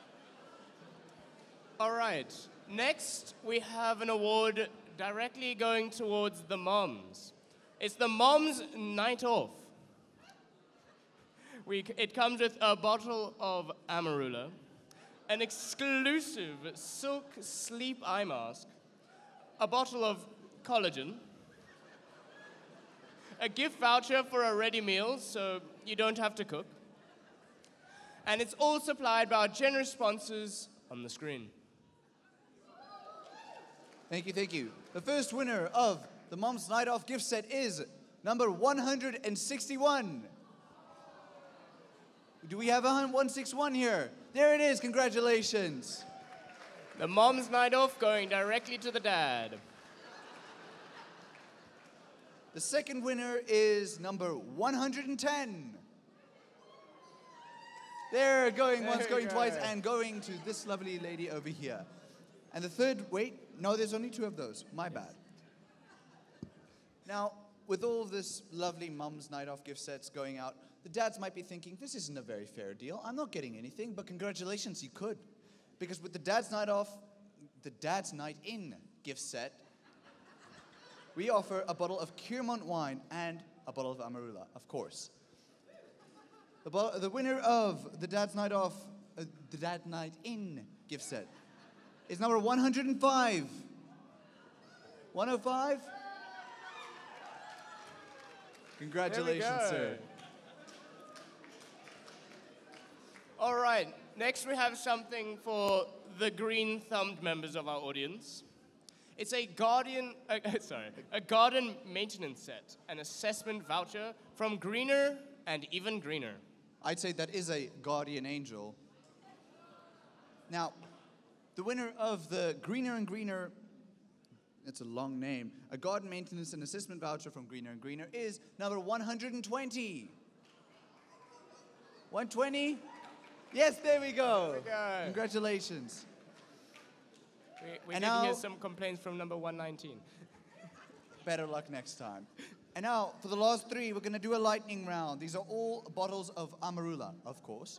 All right. Next, we have an award directly going towards the moms. It's the Moms Night Off. It comes with a bottle of Amarula, an exclusive silk sleep eye mask, a bottle of collagen, a gift voucher for a ready meal so you don't have to cook, and it's all supplied by our generous sponsors on the screen. Thank you, thank you. The first winner of the Mom's Night Off gift set is number 161. Do we have a 161 here? There it is, congratulations. The Mom's Night Off going directly to the dad. The second winner is number 110. They're going once, going twice, and going to this lovely lady over here. And the third, no, there's only 2 of those. My bad. Now, with all this lovely Mum's Night Off gift sets going out, the dads might be thinking, this isn't a very fair deal. I'm not getting anything, but congratulations, you could. Because with the Dad's Night Off, the Dad's Night In gift set, we offer a bottle of Kiermont wine and a bottle of Amarula, of course. The winner of the Dad's Night Off, the Dad Night In gift set is number 105. 105? Congratulations, sir. All right, next we have something for the green-thumbed members of our audience. It's a garden maintenance set, an assessment voucher from Greener and Even Greener. I'd say that is a guardian angel. Now, the winner of the Greener and Greener, it's a long name, a garden maintenance and assessment voucher from Greener and Greener is number 120. 120? Yes, there we go. Congratulations. We did hear some complaints from number 119. Better luck next time. And now, for the last 3, we're going to do a lightning round. These are all bottles of Amarula, of course.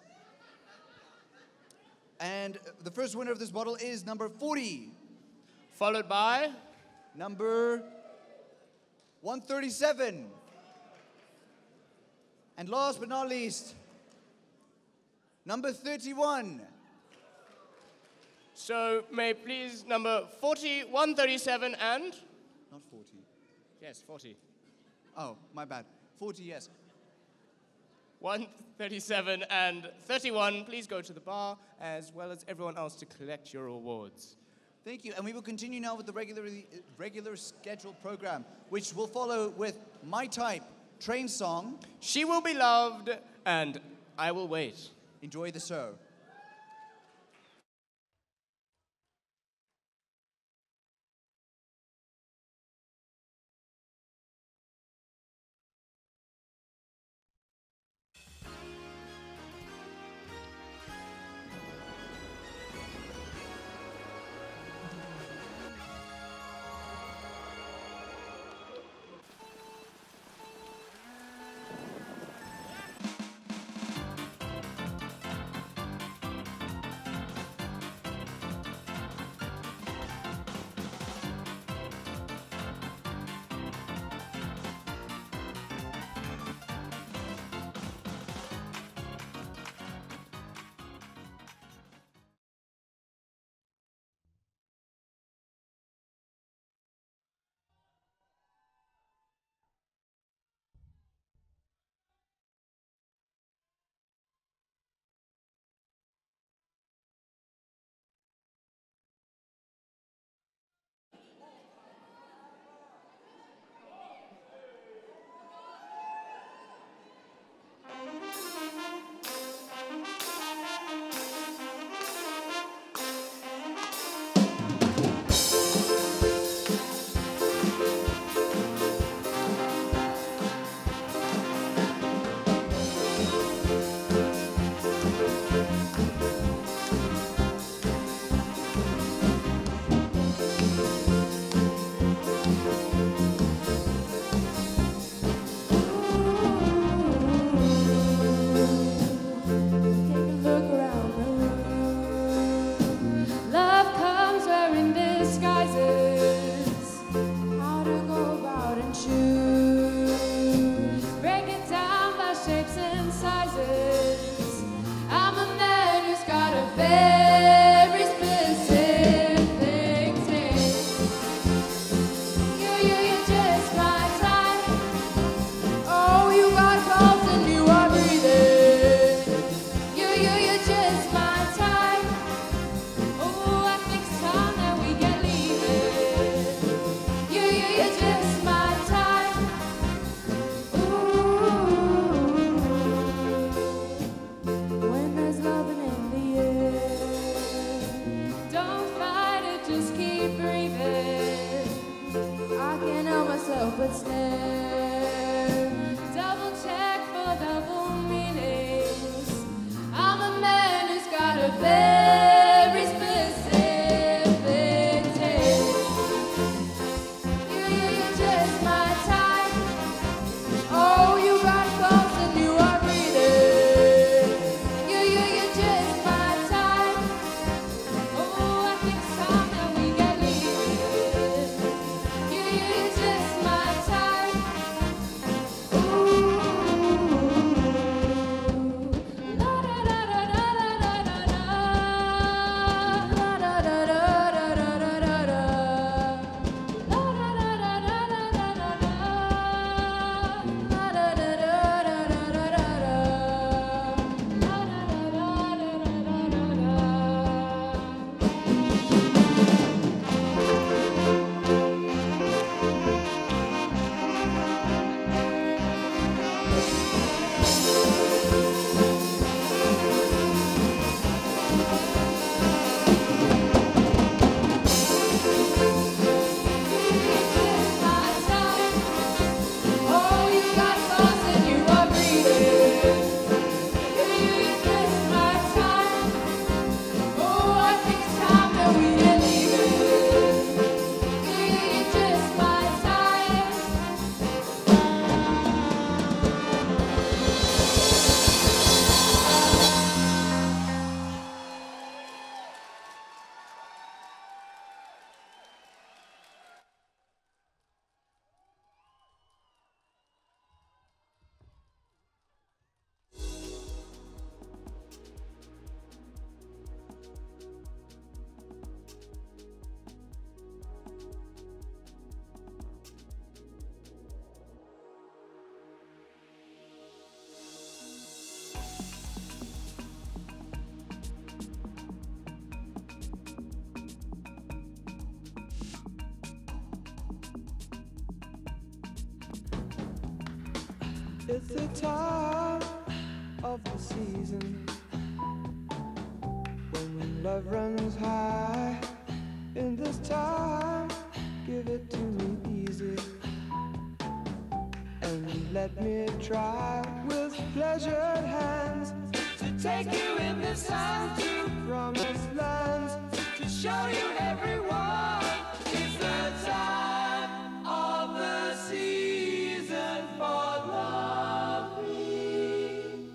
And the first winner of this bottle is number 40. Followed by? Number 137. And last but not least, number 31. So, may please number 40, 137, and? Not 40. Yes, 40. Oh, my bad. 40, yes. 137 and 31, please go to the bar, as well as everyone else to collect your awards. Thank you, and we will continue now with the regular scheduled program, which will follow with My Type, Train Song, She Will Be Loved, and I Will Wait. Enjoy the show. very specific taste. You're just my type. Oh, you got calls and you are breathing. You're just my type. Oh, I think it's time that we get leaving. You're just my type. When there's loving in the air, don't fight it, just keep breathing. I can't help myself but stare. Double check for double meanings. I'm a man who's got a very specific taste. You're just my type. Oh, you got calls and you are breathing. You're just my type. Oh, I think it's time that we get leaving. You're just my type. Ooh. La da da da da da da da. La da da da da da da da da. La da da da da da da da da. La da da da da da da da da. La da da da da Oh, you got calls and you are breathing. You're just my type. Oh, I think it's time that we get leaving. You're just my type. It's the time of the season when love runs high. In this time, give it to me easy and let me try with pleasured hands to take you in this time to promised lands, to show you everyone. It's the time of the season for loving.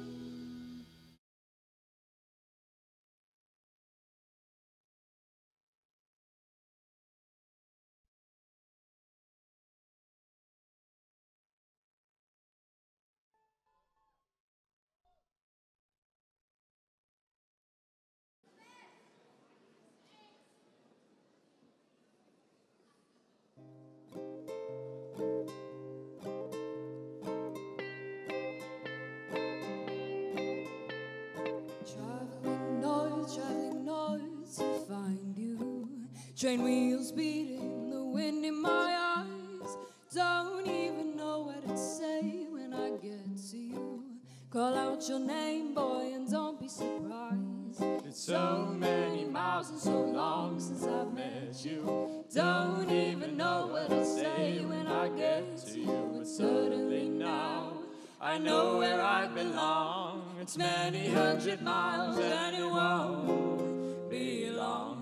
Traveling north to find you. Train wheels beating, the wind in my eyes. Don't even know what to say when I get to you. Call out your name, boy, and don't be surprised. It's so many miles and so long since I've met you. Don't even know what to say when I get to you. But suddenly now I know where I belong. It's many hundred miles and it won't be long.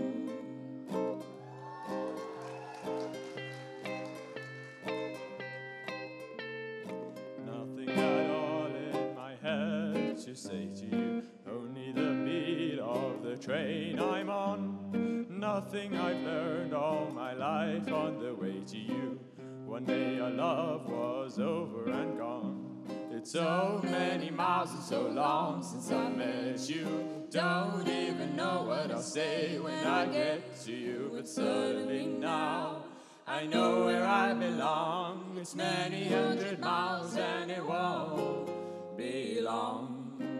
Nothing at all in my head to say to you. Only the beat of the train I'm on. Nothing I've learned all my life on the way to you. One day our love was over and gone. It's so many miles and so long since I met you. Don't even know what I'll say when I get to you. But suddenly now I know where I belong. It's many hundred miles and it won't be long.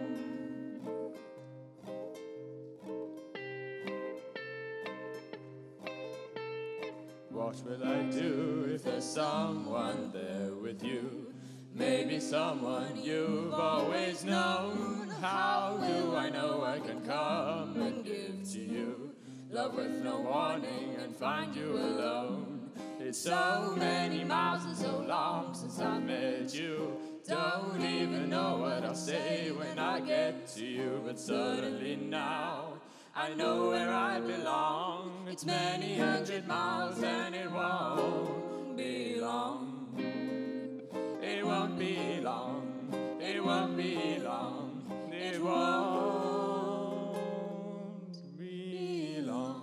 What will I do if there's someone there with you? Maybe someone you've always known. How do I know I can come and give to you love with no warning and find you alone? It's so many miles and so long since I met you. Don't even know what I'll say when I get to you. But suddenly now I know where I belong. It's many hundred miles and it won't be long. It won't be long. It won't be long. It won't be long.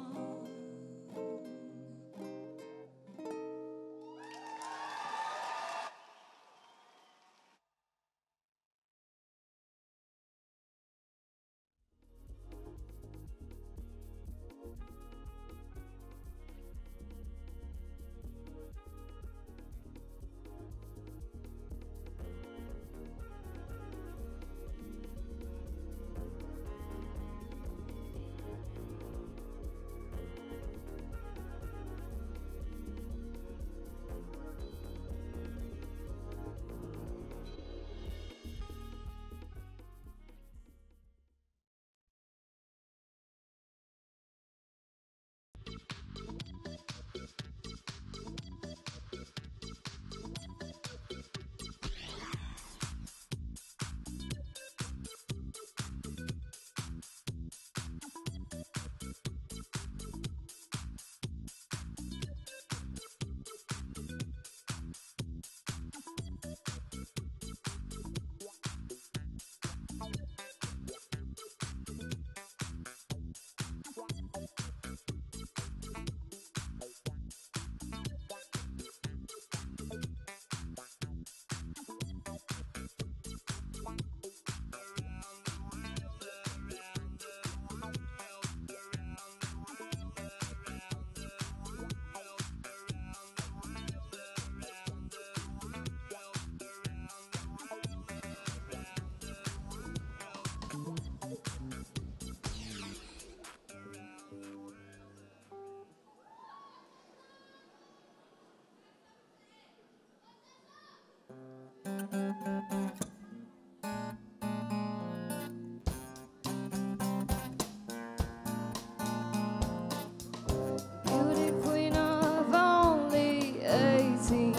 Beauty queen of only 18,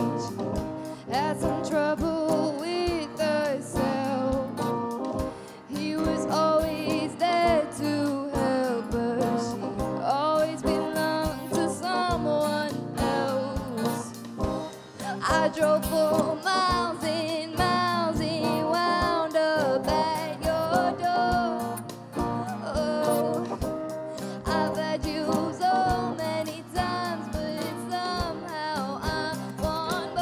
she had some trouble with herself. He was always there to help her. She always belonged to someone else. I drove for miles and miles and wound up at your door. Oh, I've had you so many times, but somehow I want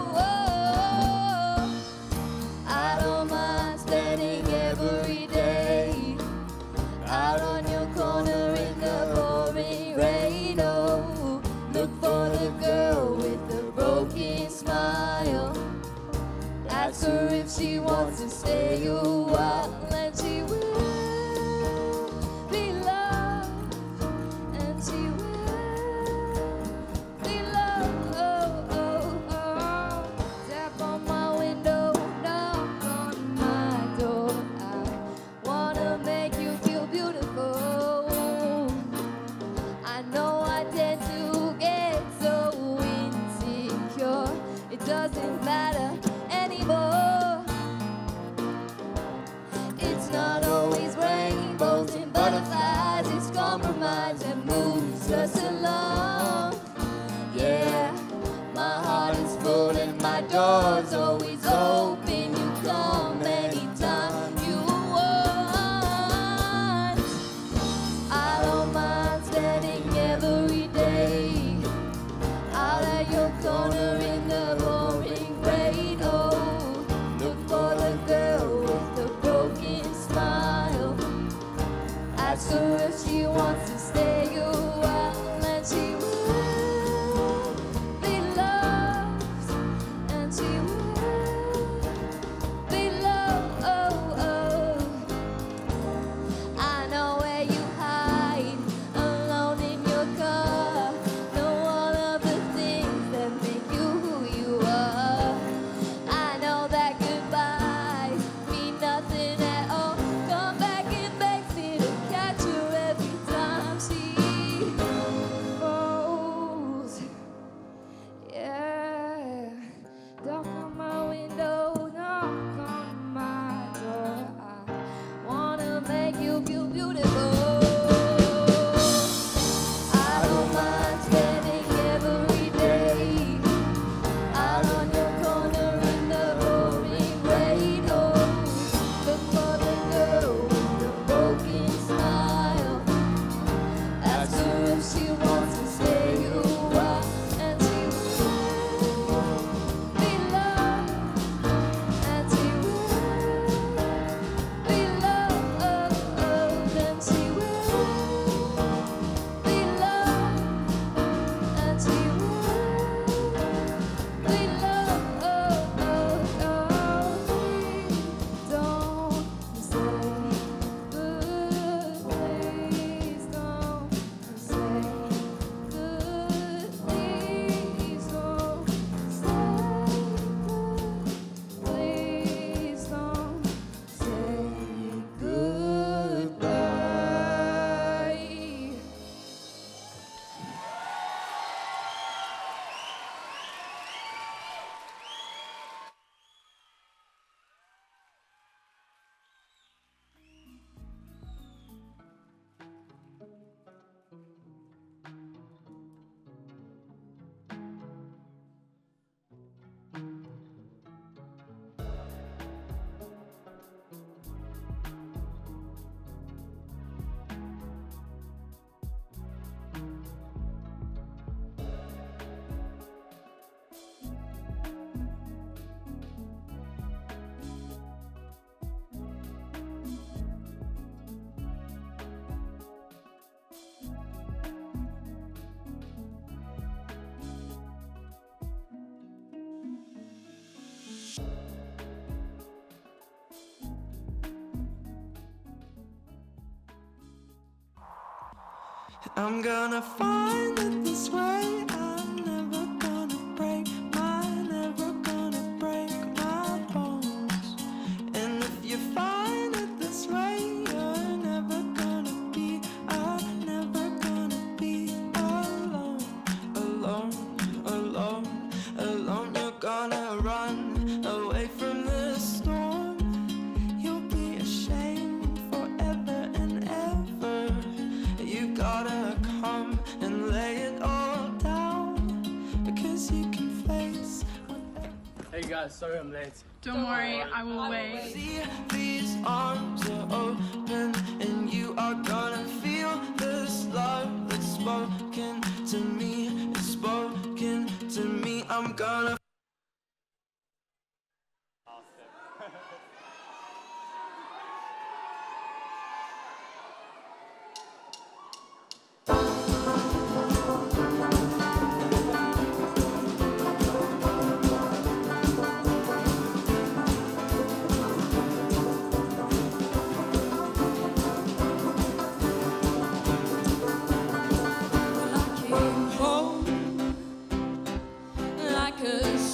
more. I don't mind spending every day out on your corner in the pouring rain. Oh, look for the girl with the broken smile. Ask her if she wants to stay a while, and she will be loved, and she will be loved. Tap on my window, knock on my door. I wanna make you feel beautiful. I know I tend to get so insecure. It doesn't matter anymore. It's not always rainbows and butterflies. It's compromise that moves us along. Yeah, my heart is full and my door's always open. You come anytime you want. I don't mind spending every day out at your corner in the pouring rain. Oh, look for the Ask her if she wants to stay a while, and she will be loved, and she will be loved. I know where you hide, alone in your car. Know all of the things that make you who you are. I know that goodbyes mean nothing at all. Come back and begs me to catch her every time she falls. Yeah, knock on my window, knock on my door. I wanna make you feel beautiful. I don't mind spending every day out on your corner in the pouring rain. Oh, look for the girl with the broken smile. Ask her if she wants to stay a while, and she will be loved, and she will be loved, and she will be loved, and she will be loved. Please don't say good, please don't say good, please don't say good, please don't say goodbye. I'm gonna find it this way. I'm never gonna break never gonna break my bones. And if you find it this way, you're never gonna be, I'm never gonna be alone, alone, alone, alone. You're gonna run away from this storm. You'll be ashamed forever and ever. You gotta come and lay it all down, because you can face whatever. Hey guys, sorry I'm late. Don't worry, I will wait. See, these arms are open, and you are gonna feel this love that's spoken to me. It's spoken to me. I'm gonna. Like a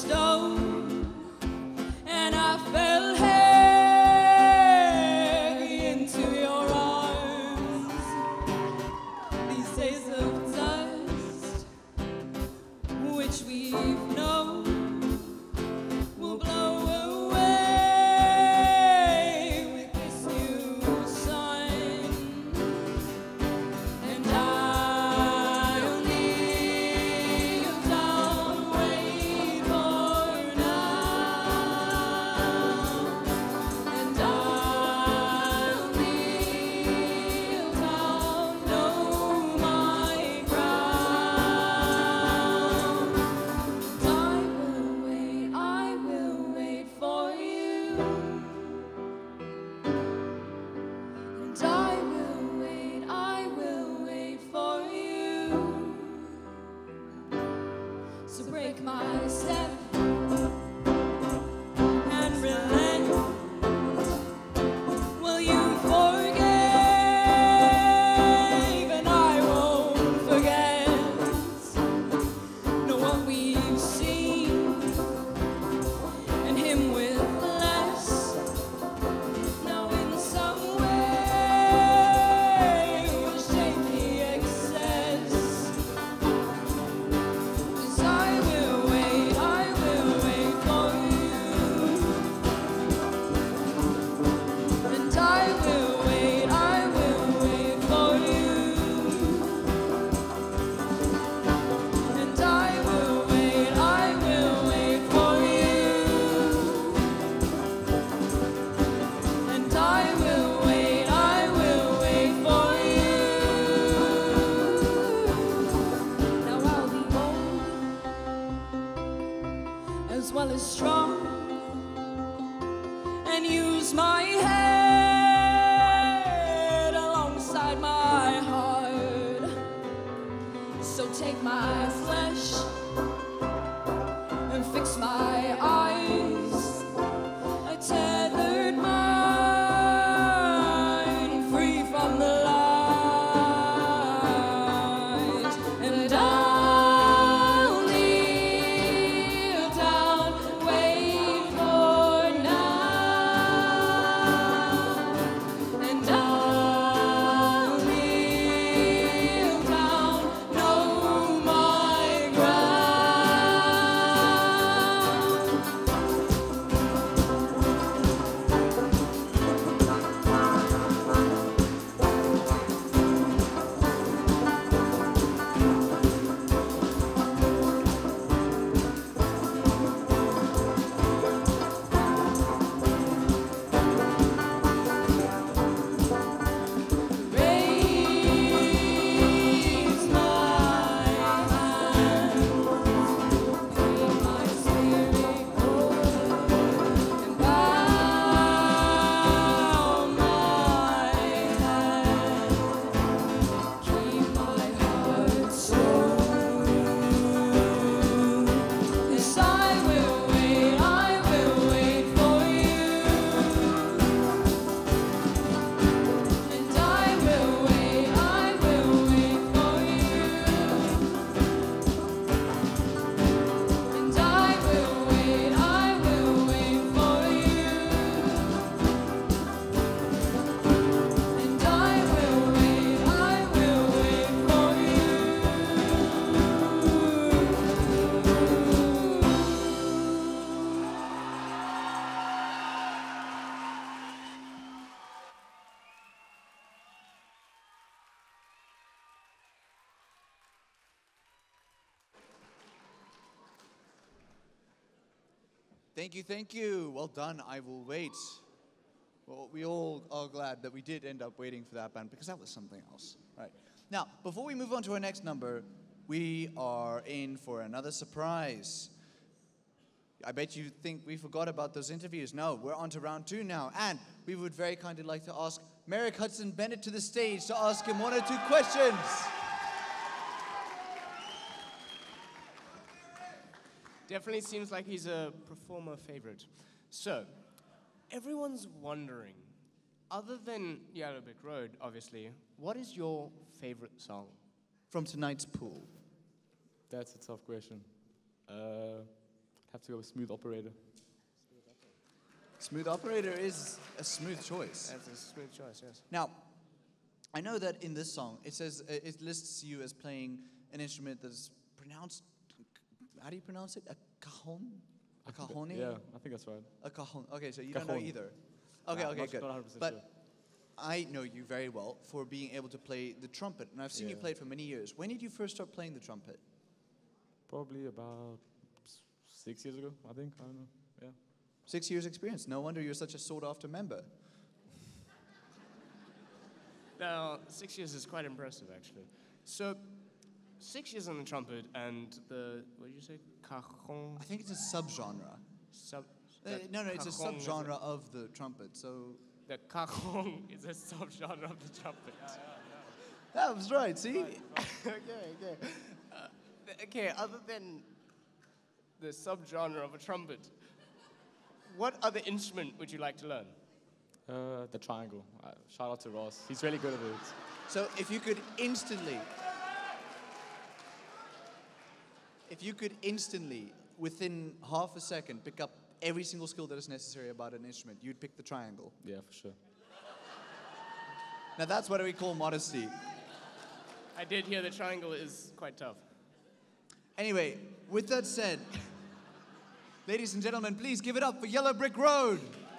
Thank you, thank you. Well done, I will wait. Well, we all are glad that we did end up waiting for that band because that was something else. Right. Now, before we move on to our next number, we are in for another surprise. I bet you think we forgot about those interviews. No, we're on to round 2 now. And we would very kindly like to ask Merrick Hudson Bennett to the stage to ask him 1 or 2 questions. Definitely seems like he's a performer favorite. So, everyone's wondering, other than Yellow Brick Road, obviously, what is your favorite song? From tonight's pool. That's a tough question. Have to go with Smooth Operator. Smooth Operator is a smooth choice. That's a smooth choice, yes. Now, I know that in this song, it says, it lists you as playing an instrument that's pronounced, how do you pronounce it? A cajon? A cajone? Yeah, I think that's right. A cajon. Okay, so you Cajon. don't know either. Okay, okay, good. Not 100% But sure. I know you very well for being able to play the trumpet, and I've seen you Yeah. play it for many years. When did you first start playing the trumpet? Probably about 6 years ago, I think. I don't know. Yeah. 6 years experience. No wonder you're such a sought-after member. Now, 6 years is quite impressive, actually. So, 6 years on the trumpet and the, what did you say? Cajon? I think it's a subgenre. No, it's a cajon is subgenre of the trumpet, so... The cajon is a subgenre of the trumpet. That was right, see? Okay. Okay, other than the subgenre of a trumpet, what other instrument would you like to learn? The triangle. Shout out to Ross. He's really good at it. So if you could instantly, within half a second, pick up every single skill that is necessary about an instrument, you'd pick the triangle. Yeah, for sure. Now that's what we call modesty. I did hear the triangle is quite tough. Anyway, with that said, ladies and gentlemen, please give it up for Yellow Brick Road.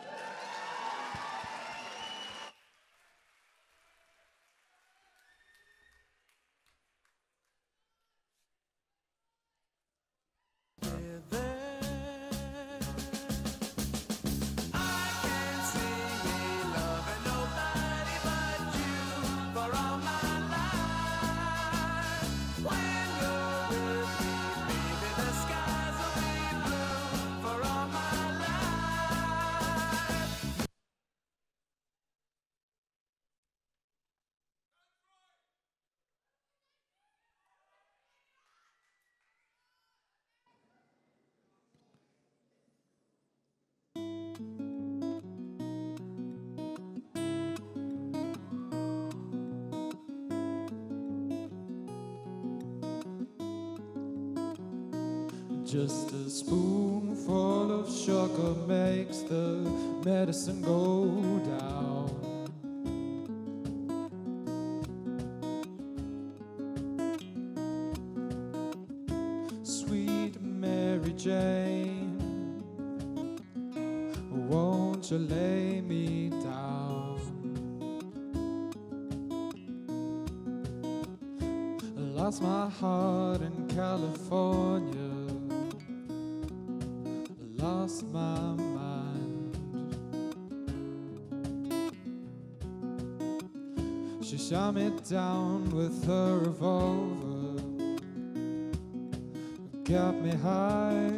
Just a spoonful of sugar makes the medicine go down. Sweet Mary Jane, won't you lay me down? Lost my heart in California, lost my mind. She shot me down with her revolver, got me high.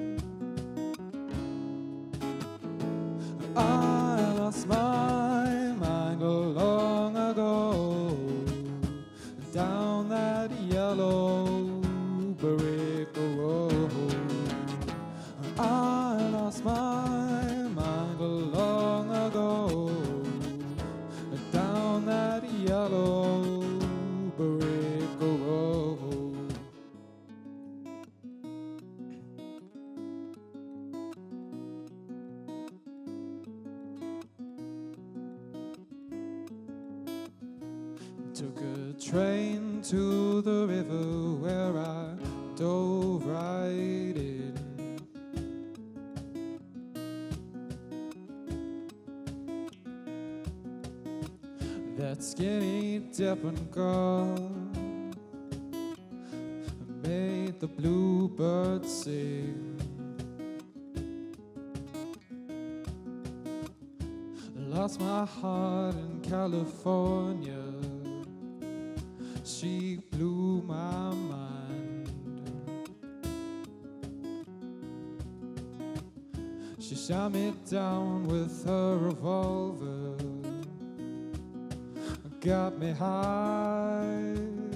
I lost my mind long ago, down that yellow brick road. I lost my mind long ago, down that yellow brick road. Took a train to the river where I dove right in. That skinny dipping girl made the bluebird sing. lost my heart in California. She blew my mind. She shot me down with her revolver, got me high.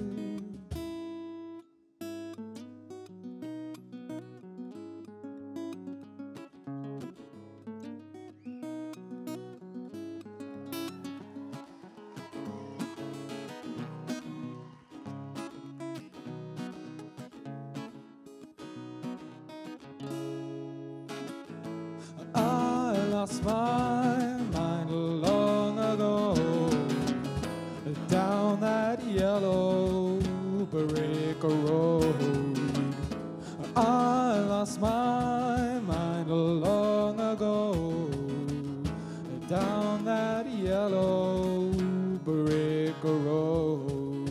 I lost my mind long ago, down that yellow brick road. I lost my mind long ago, down that yellow brick road.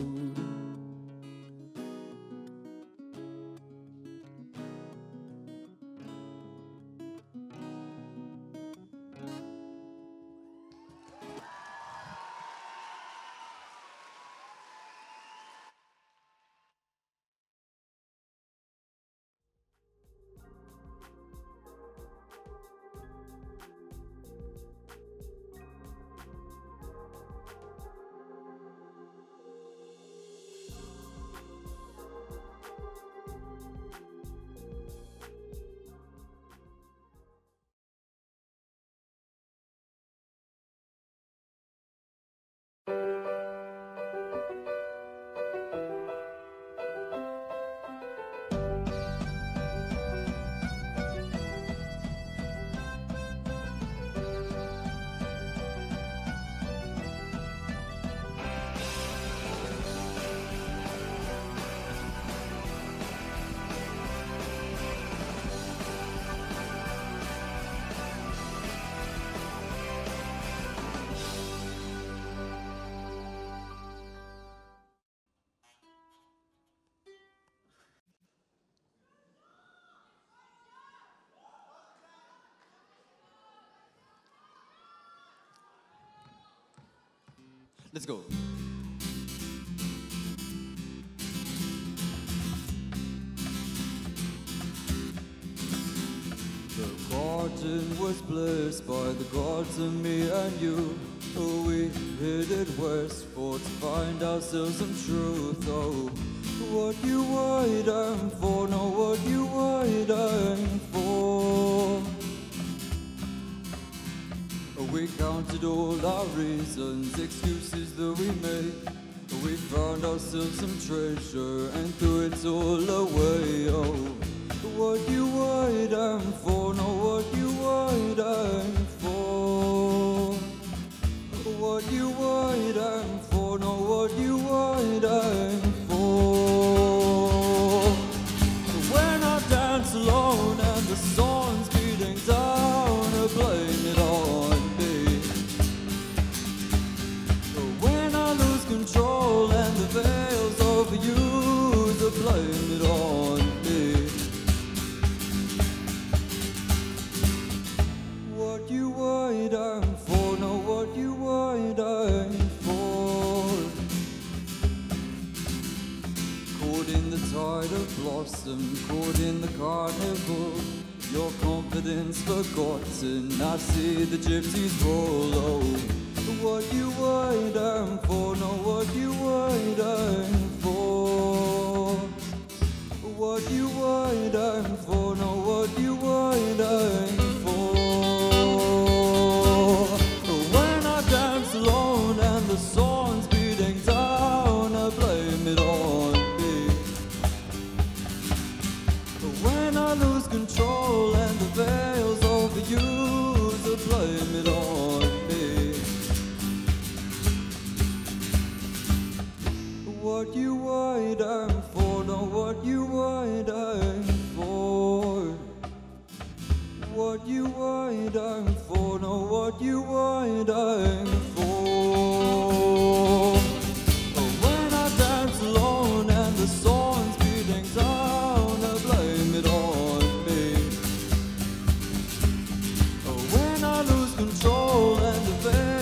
Let's go. The garden was blessed by the gods and me and you. Oh, we headed west for to find ourselves some truth. Oh, what you waiting for? No, what you waiting for? We counted all our reasons, excuses that we made. We found ourselves some treasure and threw it all away. Oh, what you waiting for? No, what you waiting for? What you waiting for? No, what you waiting for? When I dance alone and the sun's beating down, I blame it on me. When I lose control and the veil's overused, I blame it on me. What you waiting for? No, what you waiting for? Caught in the tide of blossom, caught in the carnival. Your confidence forgotten, I see the gypsies roll. Oh, what you waiting for? No, what you waiting for? What you waiting for? No, what you waiting for? When I dance alone and the sun's beating down, I blame it on me. When I lose control and the veil's overused, I blame it on me. What you waiting for? No, what you waiting for? What you waiting for? No, what you waiting for? When I dance alone and the sun's beating down, I blame it on me. When I lose control and the veil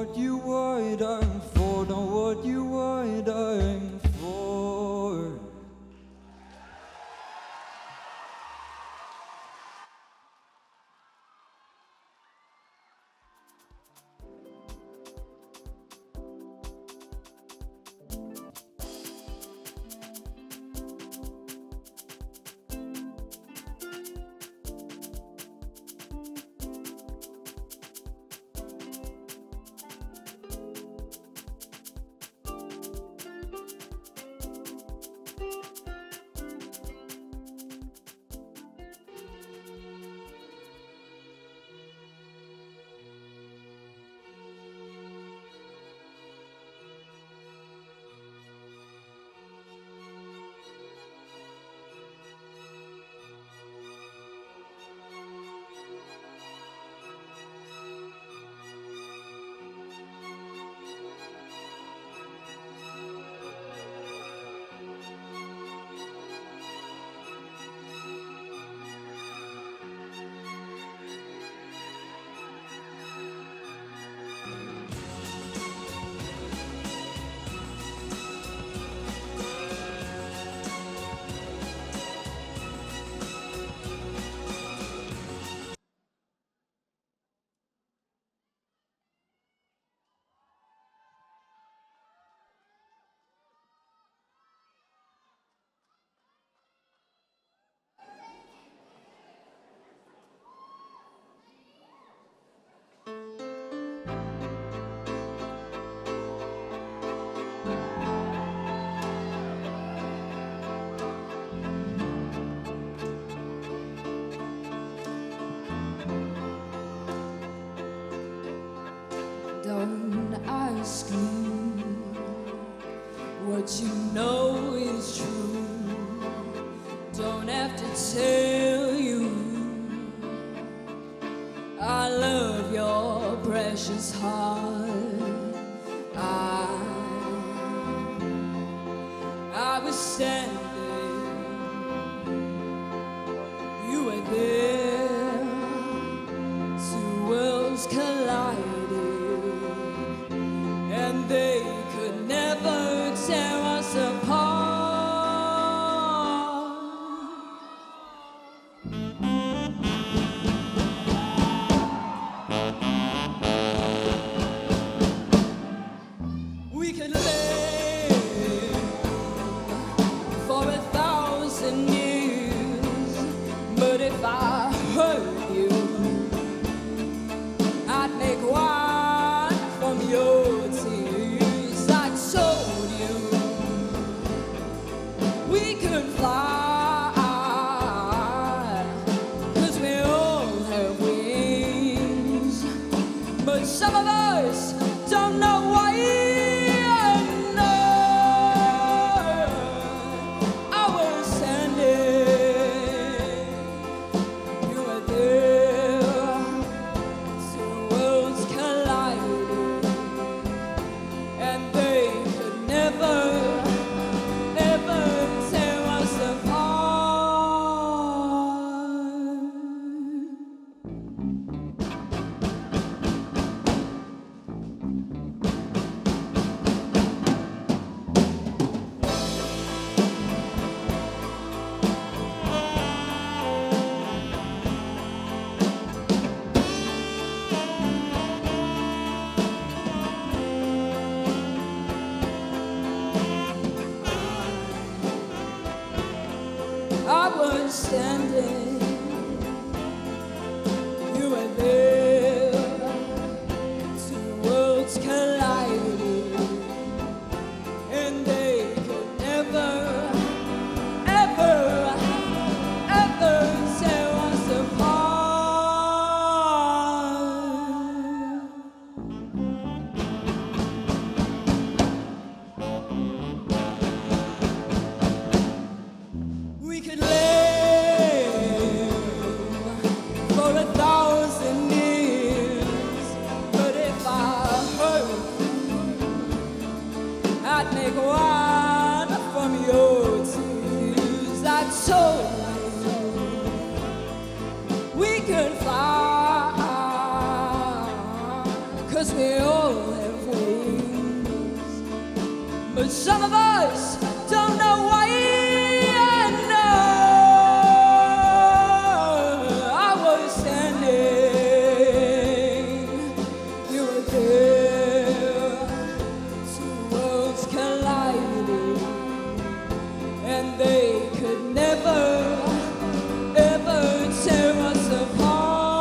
what you were dying for, know what you were dying for. Don't ask me what you know is true. Don't have to tell you I love your precious heart. I was standing, you were there, two worlds collided. And they could never tear us apart. We could live for 1,000 years, but if I hurt you, I'd make wine from your tears. I told you we could fly, 'cause we all have wings, but some of us don't know why. I was standing, you were there, two worlds collided, and they could never, ever tear us apart. I was standing, you were there, two worlds collided, and they could never, ever, ever tear us apart. We could live for 1,000 years, but if I hurt 'cause we all have wings. But some of us don't know why. I know I was standing, you were there, two worlds colliding, and they could never, ever tear us apart.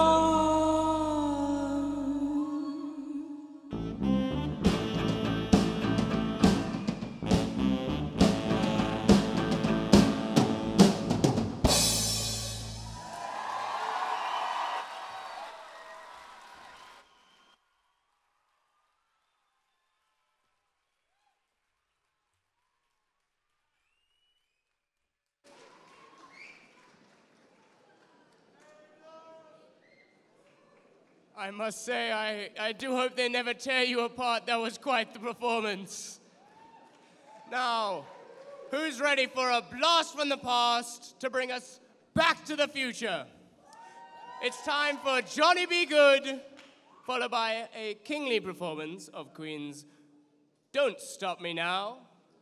I must say, I do hope they never tear you apart. That was quite the performance. Now, who's ready for a blast from the past to bring us back to the future? It's time for Johnny Be Good, followed by a kingly performance of Queen's Don't Stop Me Now,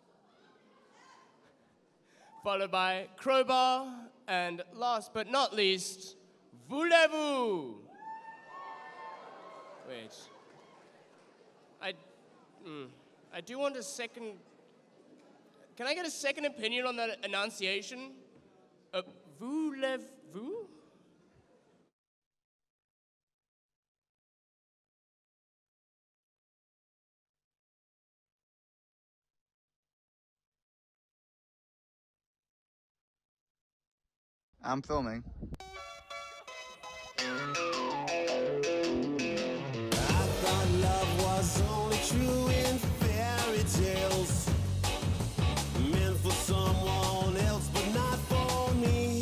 followed by Crowbar, and last but not least, Voulez-vous? Wait. I do want a second. Can I get a second opinion on that enunciation? Voulez-vous? I'm filming. Love was only true in fairy tales, meant for someone else but not for me.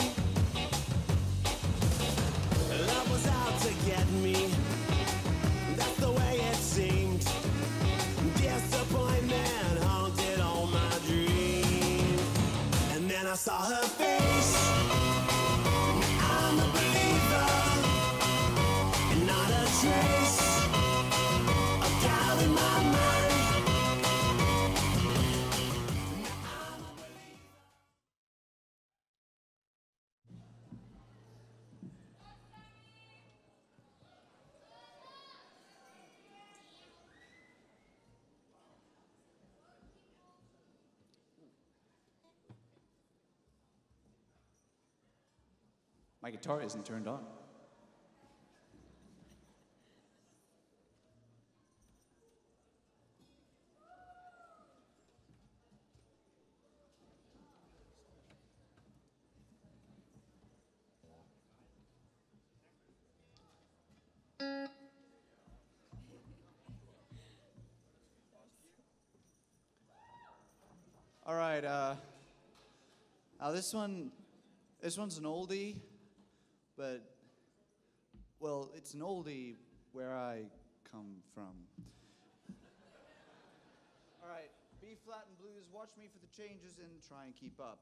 Love was out to get me, that's the way it seemed. Disappointment haunted all my dreams. And then I saw her face, I'm a believer, and not a trace in my mind. My guitar isn't turned on. All right, now this one's an oldie, but, well, it's an oldie where I come from. All right, B flat and blues, watch me for the changes and try and keep up.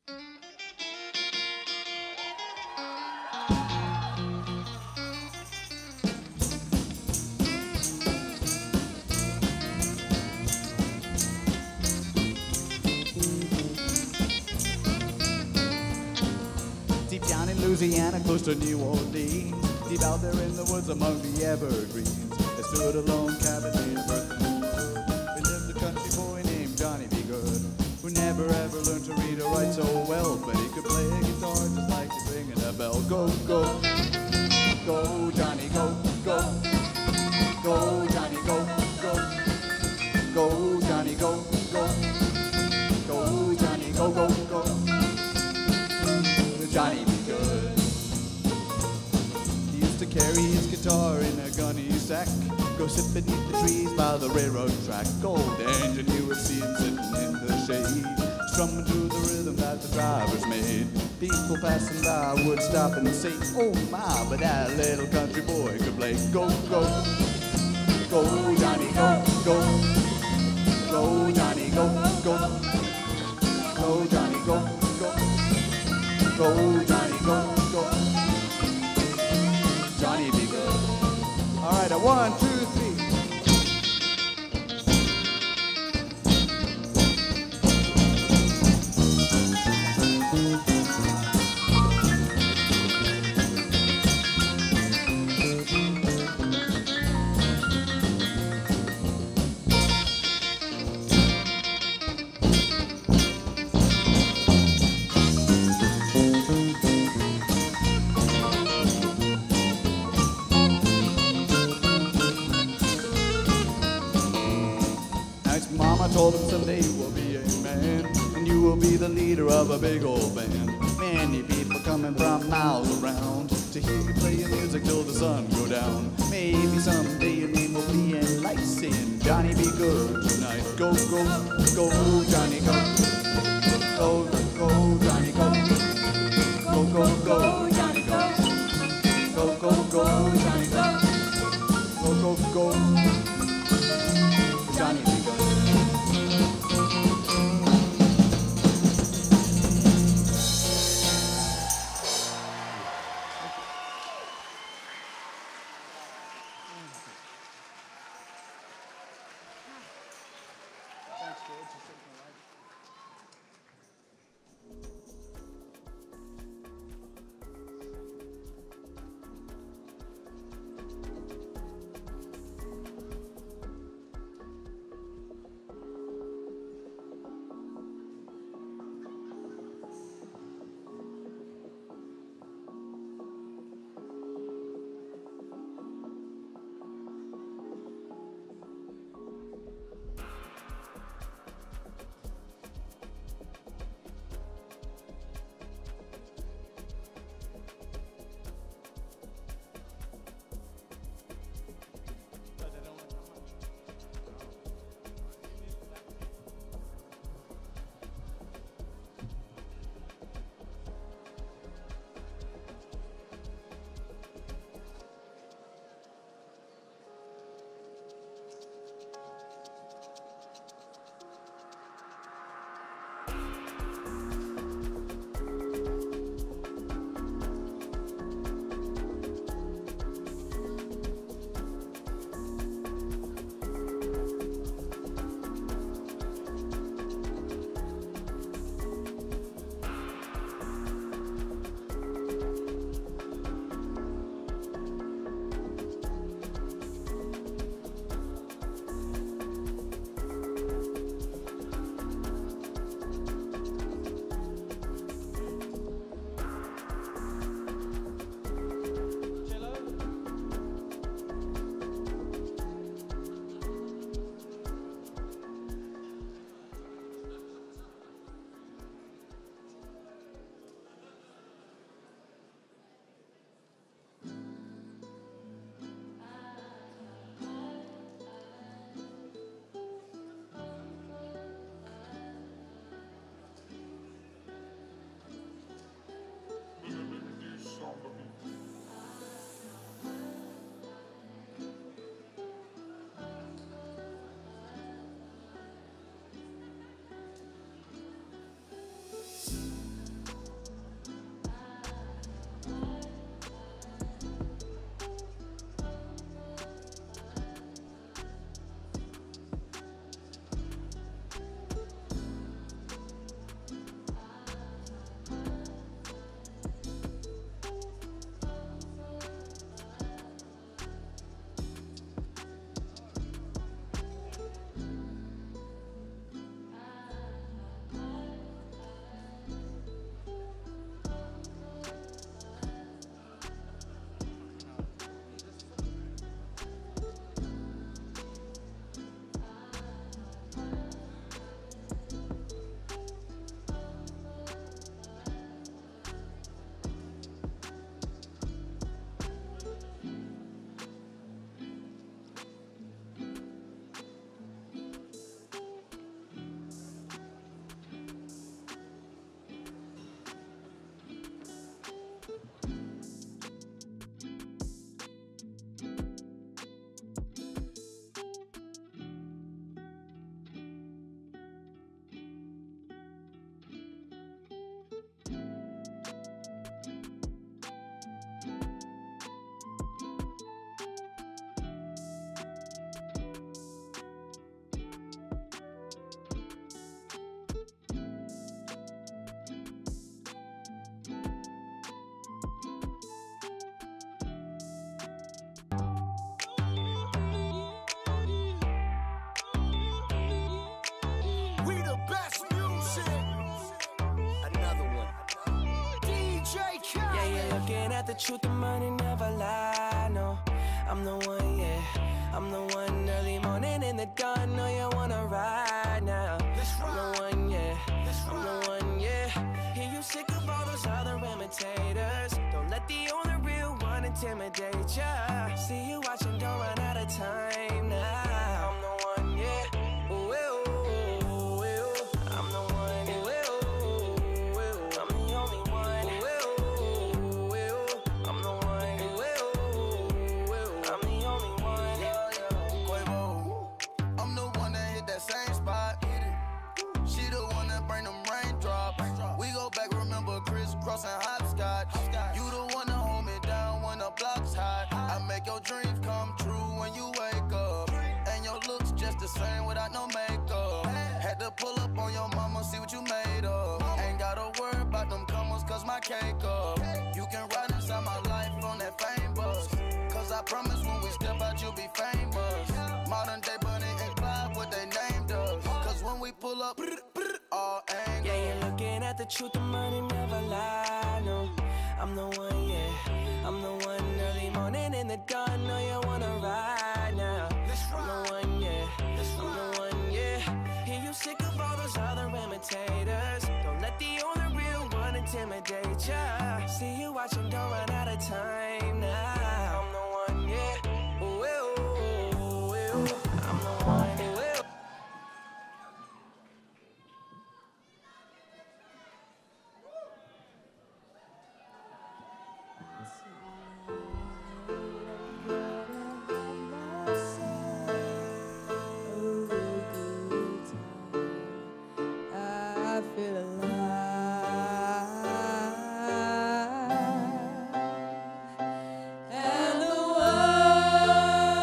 Deep down in Louisiana, close to New Orleans, deep out there in the woods among the evergreens, there stood a lone cabin made of earth and wood. There lived a country boy named Johnny Be Good, who never ever learned to read or write so well, but he could play a guitar just like he's ringing a bell. Go, go, go, Johnny, go, go, go, Johnny, go, go, go, Johnny, go, go, go, Johnny, go, go, go. Johnny Be Good. He used to carry his guitar in a gunny sack, go sit beneath the trees by the railroad track. Old engine, you would see him sitting in the shade, strumming to the rhythm that the drivers made. People passing by would stop and say, oh my, but that little country boy could play. Go, go, go, Johnny, go, go, go, Johnny, go, go, go, Johnny, go, go. Go, Johnny, go, go. Johnny Be Good. All right, 1, 2, 3. Mama told him someday you will be a man, and you will be the leader of a big old band. Many people coming from miles around to hear you play your music till the sun go down. Maybe someday your name will be in lights saying, Johnny, be good tonight. Go, go, go, Johnny, go. Go, go, Johnny, go. Go, go, go, Johnny, go. Go, go, go, Johnny, go. Go, go, go, Johnny, be good. the truth, the money never lie, no. I'm the one, yeah. I'm the one early morning in the dawn, know you wanna ride. intimidate ya. See you watching, don't run out of time now. I'm the one, yeah. Ooh, ooh, ooh, ooh. I'm the one, ooh, ooh, ooh. I'm the only one, ooh, ooh, ooh. I'm the one, ooh, ooh, ooh. I'm the only one, yeah, yeah. Quavo, I'm the one that hit that same spot. She the one that bring them raindrops. We go back, remember crisscrossing hopscotch. You the one that hold me down when the block's hot. I make your dreams come true when you wake up. And your looks just the same without no makeup. Had to pull up on your mama, see what you made of. Ain't gotta worry about them comers, cause my cake up. You can ride inside my life on that fame bus. Cause I promise when we step out, you'll be famous. Modern day Bunny and Clyde, what they named us. Cause when we pull up, all angles. Yeah, you're looking at the truth, the money never lie, no. I'm the one, yeah. I'm the one early morning in the dawn. Know you wanna ride now. I'm the one, yeah. I'm the one, yeah. Hear you sick of all those other imitators. Don't let the only real one intimidate ya. See you watching, don't run out of time now. I'm the one, yeah. Ooh, ooh, ooh, ooh. I'm the one, ooh, ooh. I feel alive, and the world,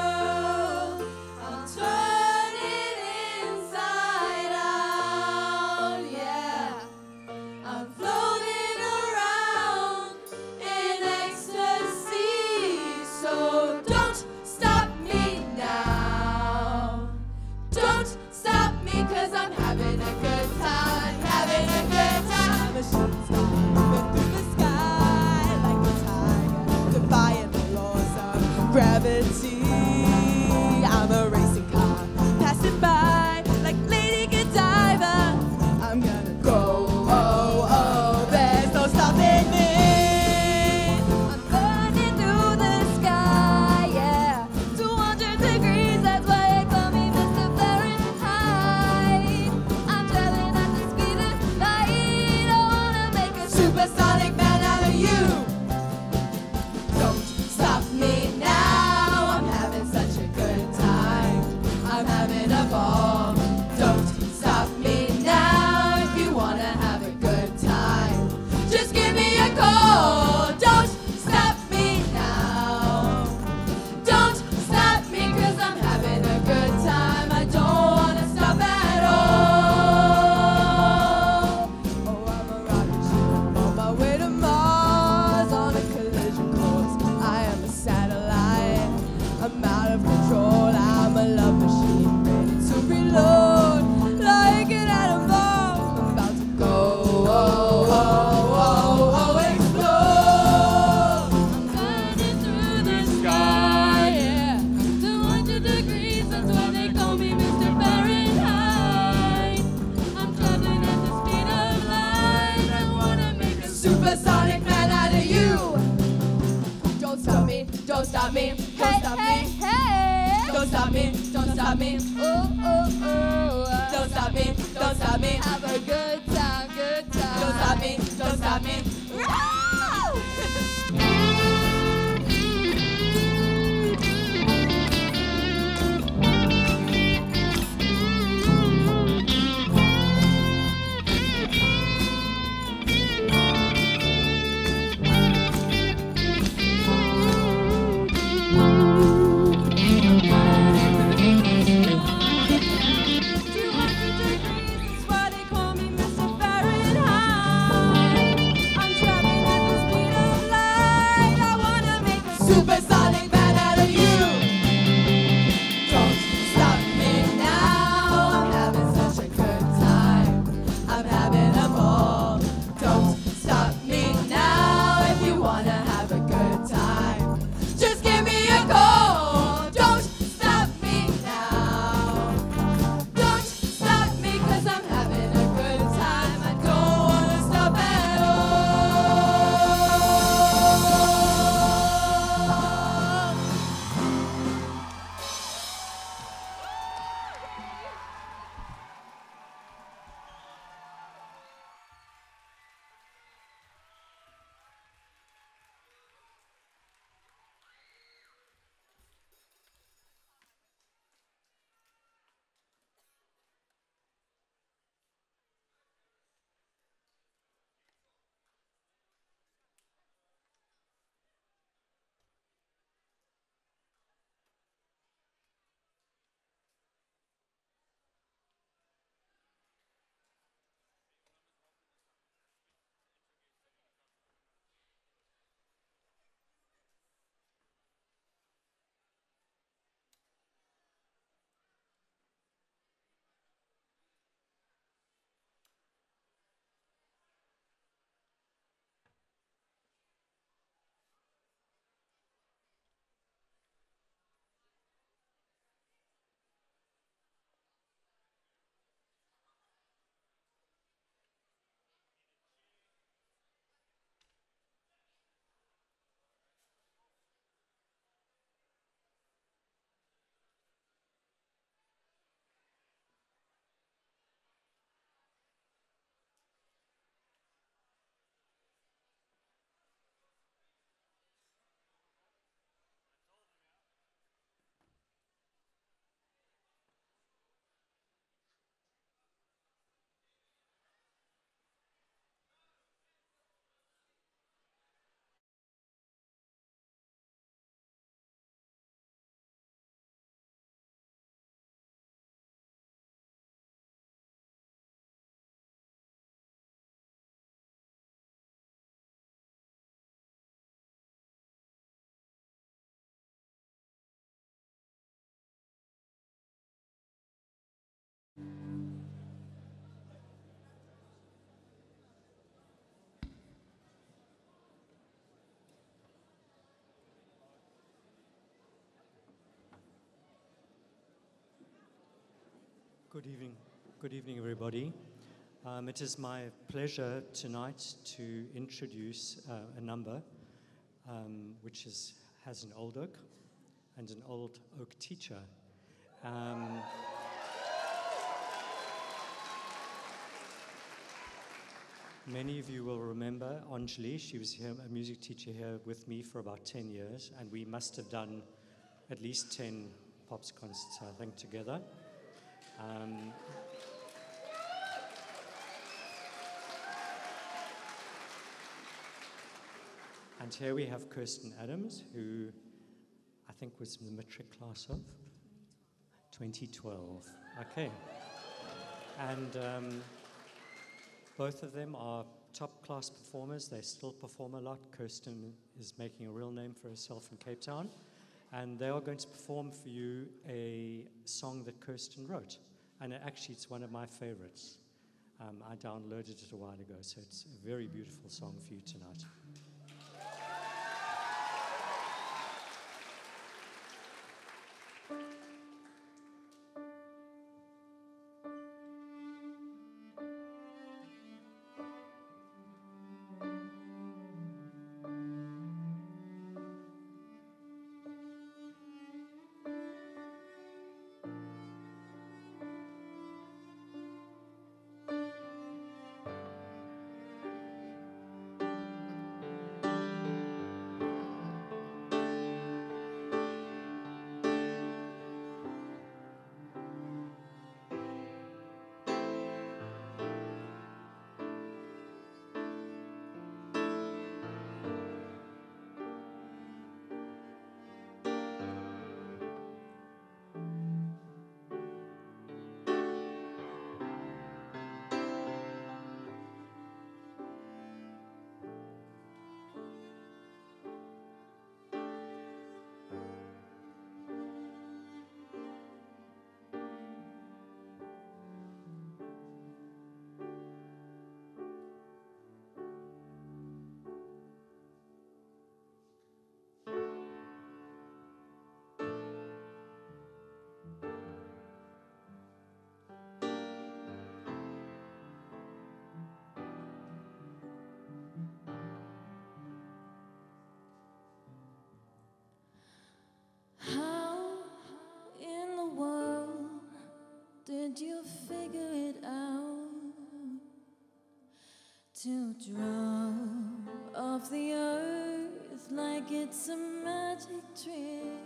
I'm turning inside out, yeah. I'm floating around in ecstasy, so don't stop me now. Don't stop me, 'cause I'm having a good time, having a good time. A shooting star moving through the sky like a tiger, defying the laws of gravity. I'm a racing car passing by like Lady Godiva. I'm gonna go, oh, oh, there's no stopping me. I'm burning through the sky, yeah, 200 degrees, that's why they call me Mr. Fahrenheit. I'm traveling at the speed of light. I wanna make a supersonic man out of you. Don't stop me now. I'm having such a good time. I'm having a ball. Don't stop me now. If you wanna have a good time, just give me a call. Don't stop me now. Don't stop me, 'cause I'm having a good time. I don't wanna stop at all. Oh, I'm a rocket ship on my way to Mars on a collision course. I am a satellite. I'm out of control. I'm a love machine ready to reload like an atom bomb. I'm about to go, oh, oh, oh, oh, explode. I'm burning through the sky, yeah, 200 degrees, that's why they call me Mr. Fahrenheit. I'm traveling at the speed of light. I wanna make a supersonic man out of you. Don't stop me, don't stop me, don't stop me. Don't stop me, don't stop me. Oh, oh, oh. Don't stop me, don't stop me. Have a good time, good time. Don't stop me, don't stop me. That's why they call me Mr. Fahrenheit. I'm traveling at the Good evening, everybody. It is my pleasure tonight to introduce a number which has an old oak and an old oak teacher. Many of you will remember Anjali. She was here, a music teacher here with me for about 10 years, and we must have done at least 10 POPS concerts, I think, together. And here we have Kirsten Adams, who I think was in the matric class of 2012. Okay. And both of them are top class performers. They still perform a lot. Kirsten is making a real name for herself in Cape Town. And they are going to perform for you a song that Kirsten wrote. And actually, it's one of my favorites. I downloaded it a while ago, so it's a very beautiful song for you tonight. Did you figure it out to drop off the earth like it's a magic trick?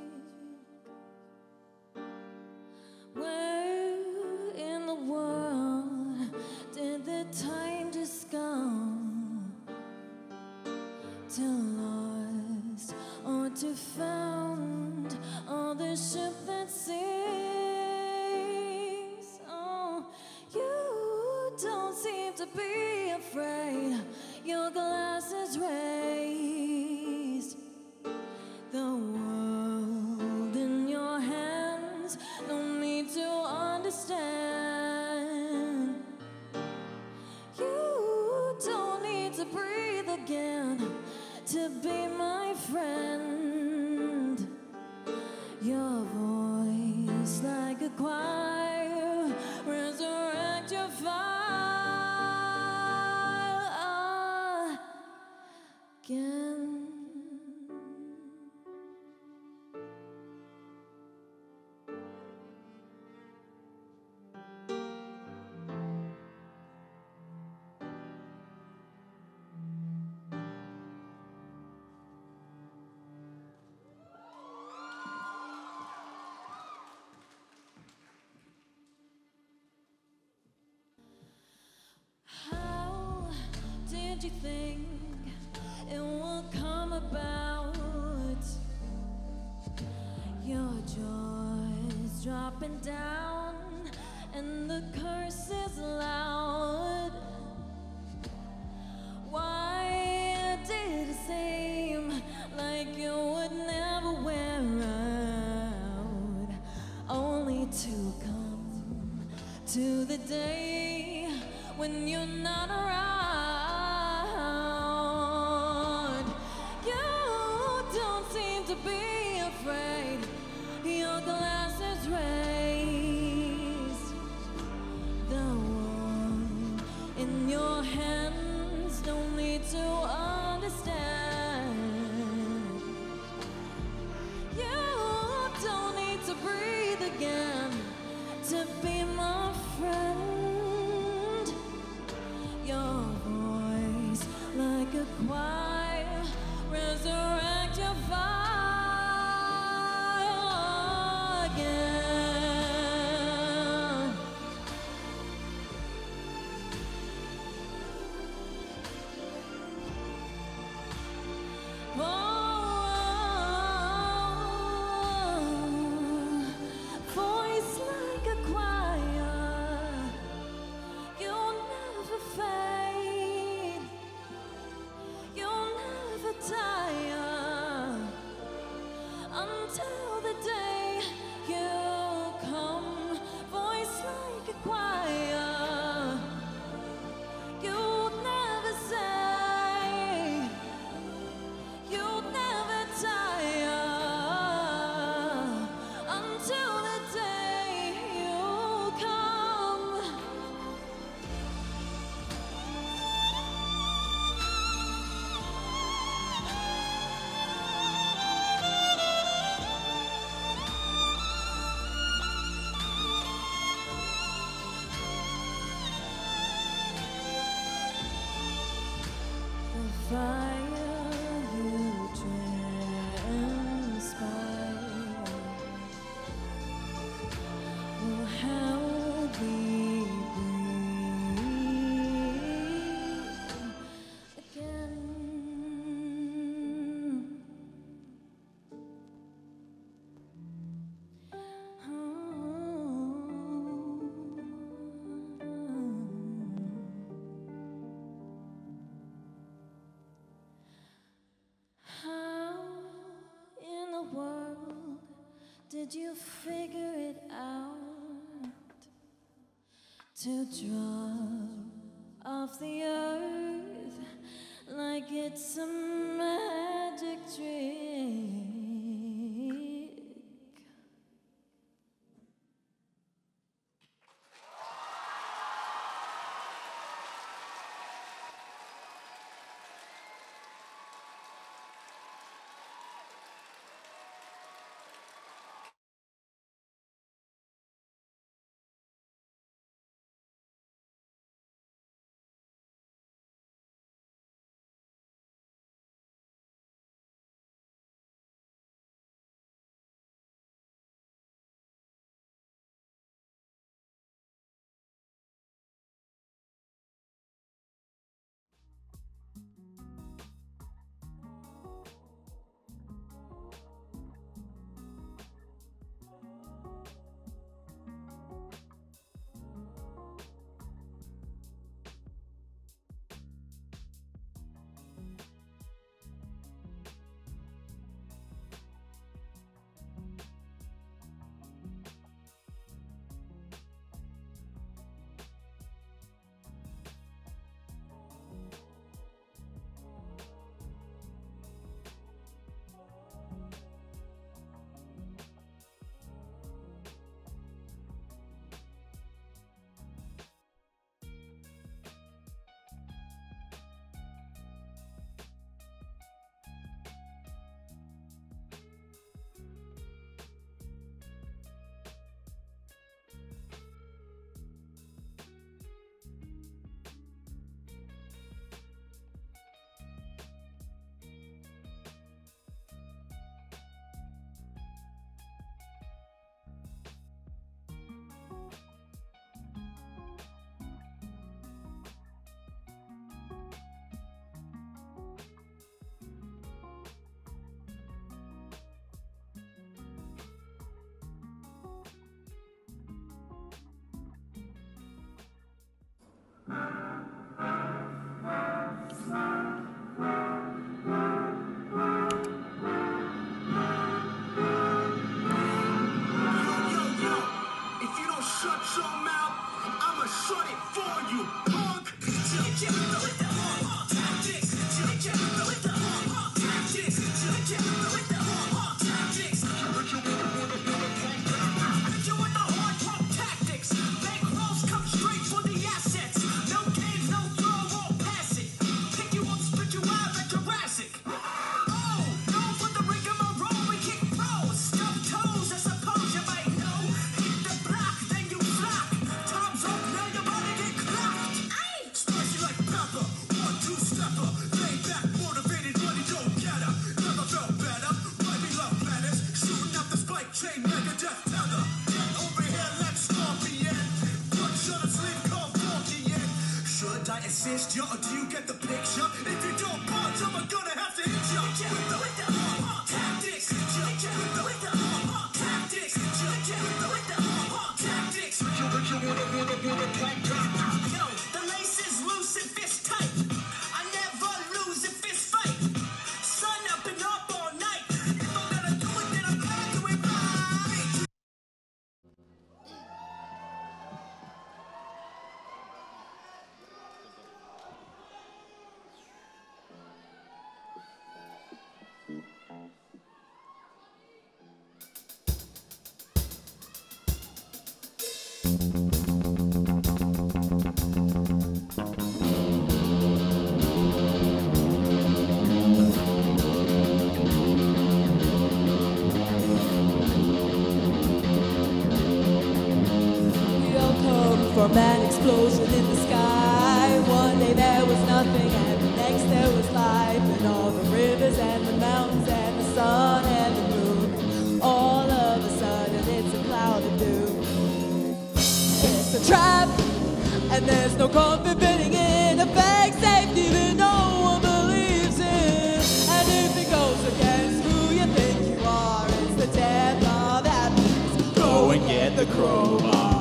Where in the world did the time just go? To lost or to found on the ship that sinks? To be afraid, your glass is raised. The world in your hands, no need to understand. You don't need to breathe again to be my friend. Your voice like a choir, resurrect your fire. How did you think it will come about? Your joy's dropping down and the curse is loud. Why did it seem like you would never wear out? Only to come to the day when you're not around. You don't seem to be afraid. Your glass is raised. in your hands. Don't need to understand. You don't need to breathe again to be my friend. Your voice like a choir, resurrect your fire again. Voice like a choir, you'll never fade, you'll never tire until the day you come. Voice like a choir, you'll never say, you'll never tire until the day you come. The fire you transpire will help me breathe again. How in the world did you figure it out to drop off the earth like it's a magic trick? No assist ya, or do you get the picture? If you don't punch, I'm gonna have to hit ya. With the tactics, with the tactics, with the tactics. You wanna plank drop? Yo, the lace is loose and fist tight. I never lose a fist fight. Sun up and up all night. If I'm gonna do it, then I'm gonna do it right. We all come from an explosion in the sky. One day there was nothing, and the next there was life, and all the rivers and the mountains and the sun and the moon. All of a sudden, it's a cloud of doom. It's a trap, and there's no comfort fitting in a fake safety that no one believes in. And if it goes against who you think you are, it's the death of happiness. Go and get the crowbar.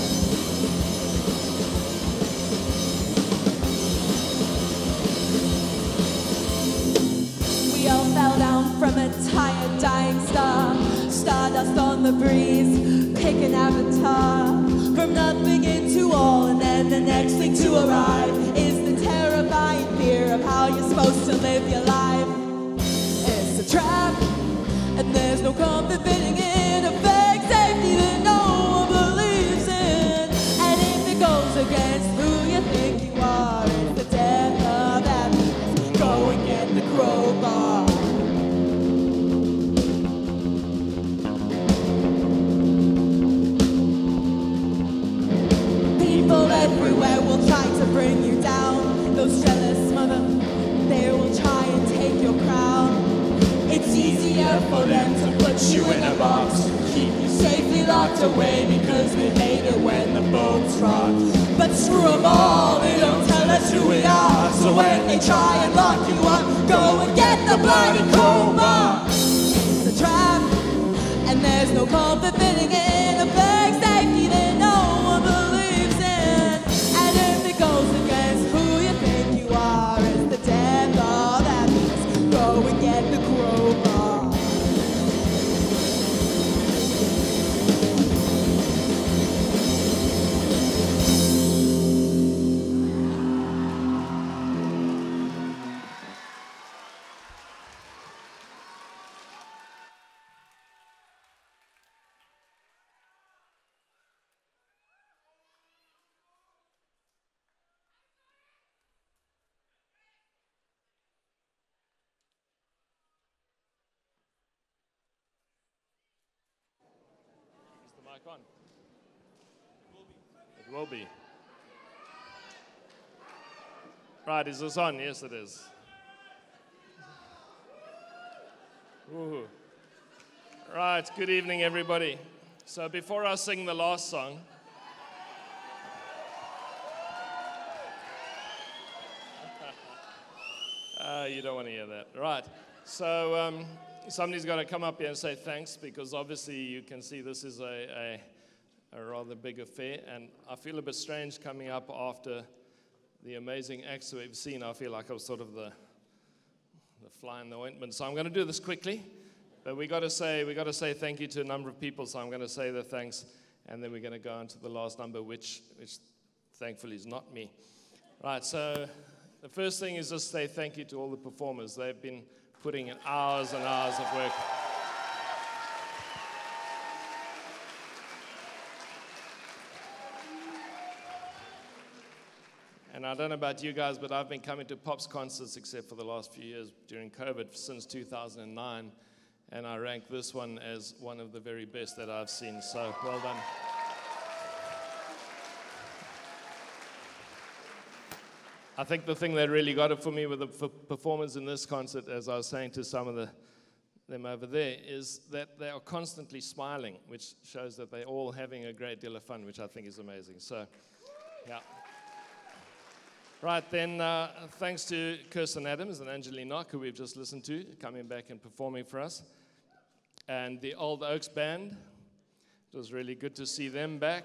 We all fell down from a tired, dying star. Stardust on the breeze, pick an avatar. From nothing into all, and then the next thing to arrive is the terrifying fear of how you're supposed to live your life. It's a trap, and there's no comfort fitting in a fake safety that no one believes in. And if it goes against who you think you are, it's the death of happiness. Go and get the crowbar. People everywhere will try to bring you down. Those jealous mother, they will try and take your crown. It's easier for them to put you in a box, keep you safely locked away, because they hate it when the boats rock. But screw them all, they don't tell us who we are. So when they try and lock you up, go and get the bloody crowbar. It's a trap, and there's no comfort fitting in a fake safety that no one believes in. And if it goes against who you think you are, it's the death of happiness. Go and get the crowbar. Is the mic on? It will be. Right, is this on? Yes, it is. Woohoo. Right, good evening, everybody. So before I sing the last song, you don't want to hear that. Right, so somebody's got to come up here and say thanks, because obviously you can see this is a rather big affair, and I feel a bit strange coming up after the amazing acts that we've seen. I feel like I was sort of the fly in the ointment. So I'm going to do this quickly, but we got to say thank you to a number of people. So I'm going to say the thanks, and then we're going to go on to the last number, which thankfully is not me. Right. So the first thing is just say thank you to all the performers. They've been putting in hours and hours of work. And I don't know about you guys, but I've been coming to POPS concerts, except for the last few years during COVID, since 2009. And I rank this one as one of the very best that I've seen. So well done. I think the thing that really got it for me with the performers in this concert, as I was saying to some of them over there, is that they are constantly smiling, which shows that they're all having a great deal of fun, which I think is amazing. So, yeah. Right, then, thanks to Kirsten Adams and Angeline Nock, who we've just listened to, coming back and performing for us. And the Old Oaks Band. It was really good to see them back.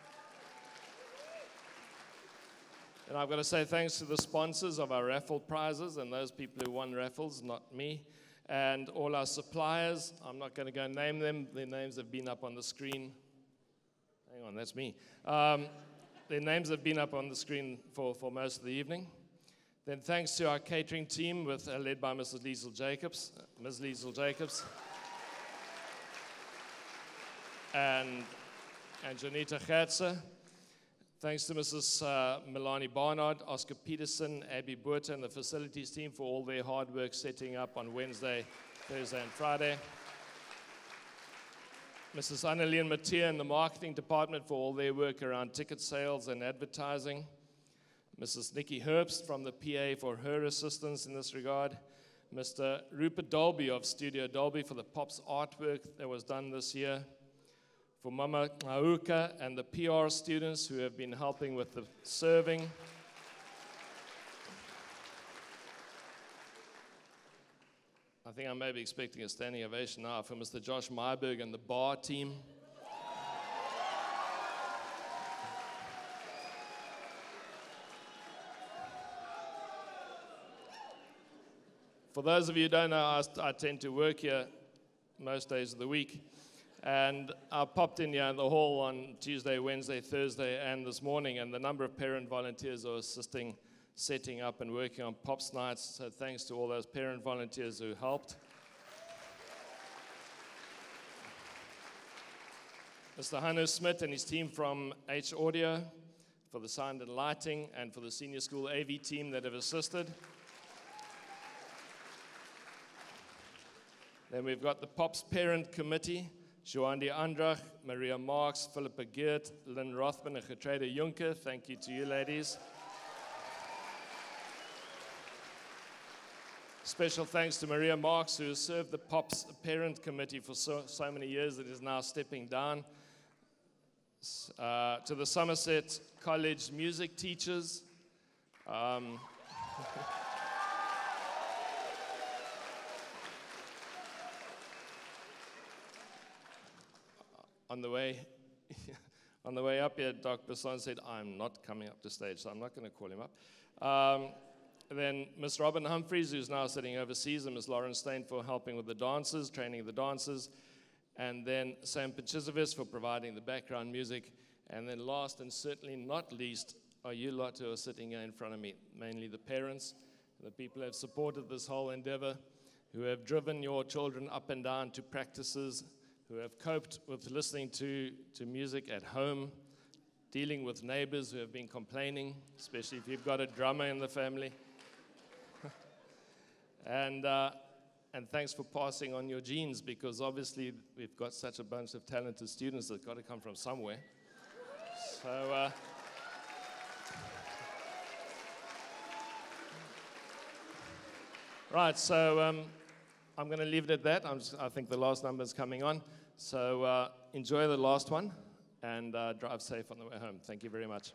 And I've got to say thanks to the sponsors of our raffle prizes and those people who won raffles, not me, and all our suppliers. I'm not going to go name them. Their names have been up on the screen. Hang on, that's me. Their names have been up on the screen for most of the evening. Then thanks to our catering team led by Mrs. Liesel Jacobs, Ms. Liesel Jacobs, and Janita Gatze. Thanks to Mrs. Milani Barnard, Oscar Peterson, Abby Buerta, and the facilities team for all their hard work setting up on Wednesday, Thursday, and Friday. Mrs. Annalene Mattia and the marketing department for all their work around ticket sales and advertising. Mrs. Nikki Herbst from the PA for her assistance in this regard. Mr. Rupert Dolby of Studio Dolby for the POPS artwork that was done this year. For Mama Ngauka and the PR students who have been helping with the serving. I think I may be expecting a standing ovation now for Mr. Josh Myberg and the bar team. For those of you who don't know, I tend to work here most days of the week. And I popped in here in the hall on Tuesday, Wednesday, Thursday, and this morning, and the number of parent volunteers are assisting, setting up and working on POPS nights. So thanks to all those parent volunteers who helped. Mr. Hanno Smith and his team from H Audio for the sound and lighting, and for the senior school AV team that have assisted. Then we've got the POPS Parent Committee, Joandi Andrach, Maria Marks, Philippa Geert, Lynn Rothman, and Gertrude Juncker. Thank you to you, ladies. Special thanks to Maria Marks, who has served the POPS Parent Committee for so many years that is now stepping down. To the Somerset College music teachers. On the way up here, Dr. Besson said, I'm not coming up to stage, so I'm not going to call him up. Then Ms. Robin Humphreys, who's now sitting overseas, and Ms. Lauren Stain for helping with the dancers, training the dancers. And then Sam Pachizovis for providing the background music. And then last and certainly not least are you lot who are sitting here in front of me, mainly the parents, the people who have supported this whole endeavor, who have driven your children up and down to practices, who have coped with listening to music at home, dealing with neighbors who have been complaining, especially if you've got a drummer in the family. And thanks for passing on your genes, because obviously we've got such a bunch of talented students that got to come from somewhere. So, right, so I'm going to leave it at that. I think the last number is coming on. So enjoy the last one and drive safe on the way home. Thank you very much.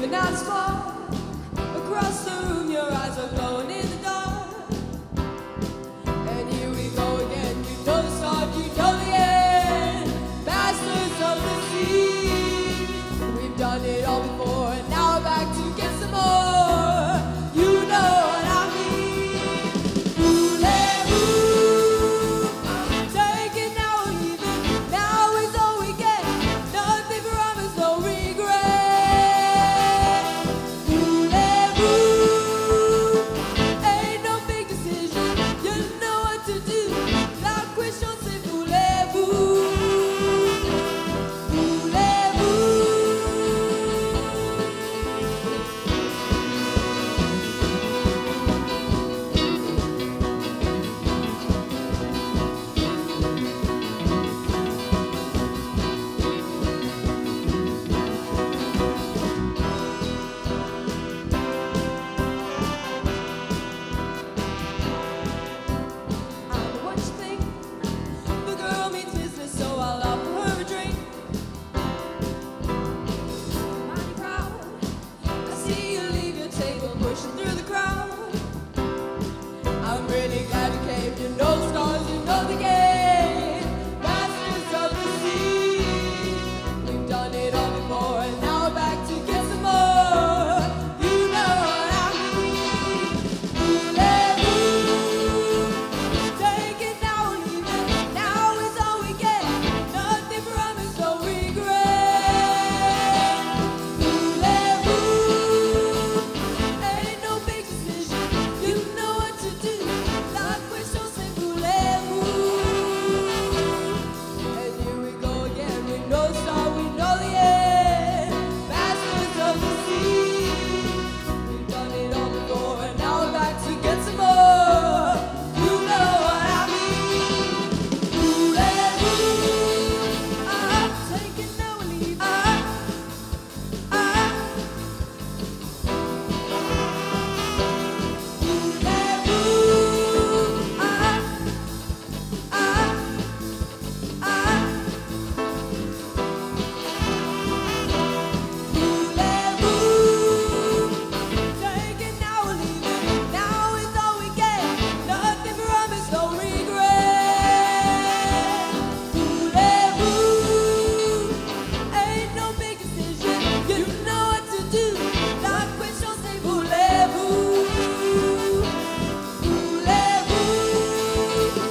Even not small. Across the room, your eyes are glowing in the dark. And here we go again. You know the start, you know the end. Masters of the sea. We've done it all before, and now we're back to get some more. You know what I mean. Voulez-vous? Take it now or leave it. Now is all we get. Nothing promised, no regret. Voulez-vous? Ain't no big decision. You know what to do. La question c'est voulez-vous? I know what you think. The girl means business, so I'll offer her a drink. Mighty proud. I see you leave your table, pushing through the crowd. I'm really glad you came. You know the stars, you know the game. Masters of the sea. We've done it all before, and now we're back to get some more. You know what I mean. Voulez-vous? Take it now or leave it. Now is all we get. Nothing promised, no regret. Voulez-vous? Ain't no big decision. You know what to do. La question c'est voulez-vous? And here we go again. We know the start, we know the end. Masters of the sea. We've done it all before, and now we're back to get some more. You know what I mean. Voulez-vous? Take it now or leave it. Take it now or leave it. Now is all we get. Nothing promised, no regret. Voulez-vous? Ain't no big decision. You know what to do. La question c'est voulez-vous? Voulez-vous?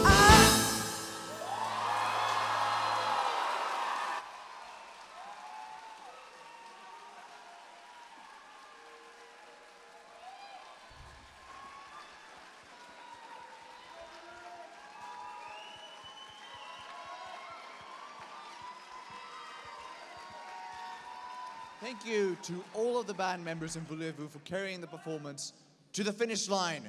Thank you to all of the band members in Voulez-vous for carrying the performance to the finish line.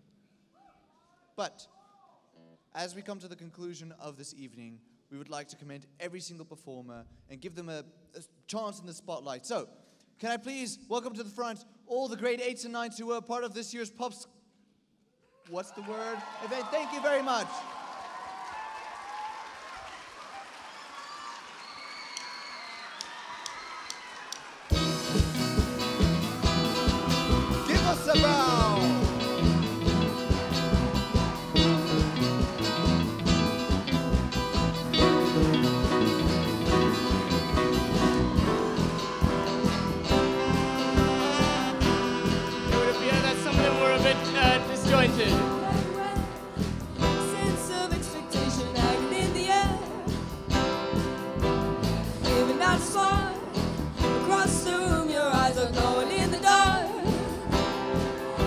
But as we come to the conclusion of this evening, we would like to commend every single performer and give them a chance in the spotlight. So, can I please welcome to the front all the grade 8s and 9s who were part of this year's POPS... What's the word? Event. Thank you very much. Give us a bow. It would appear that some of them were a bit disjointed. Sense of expectation hanging in the air. Even not smart. Across the room, your eyes are glowing in the dark.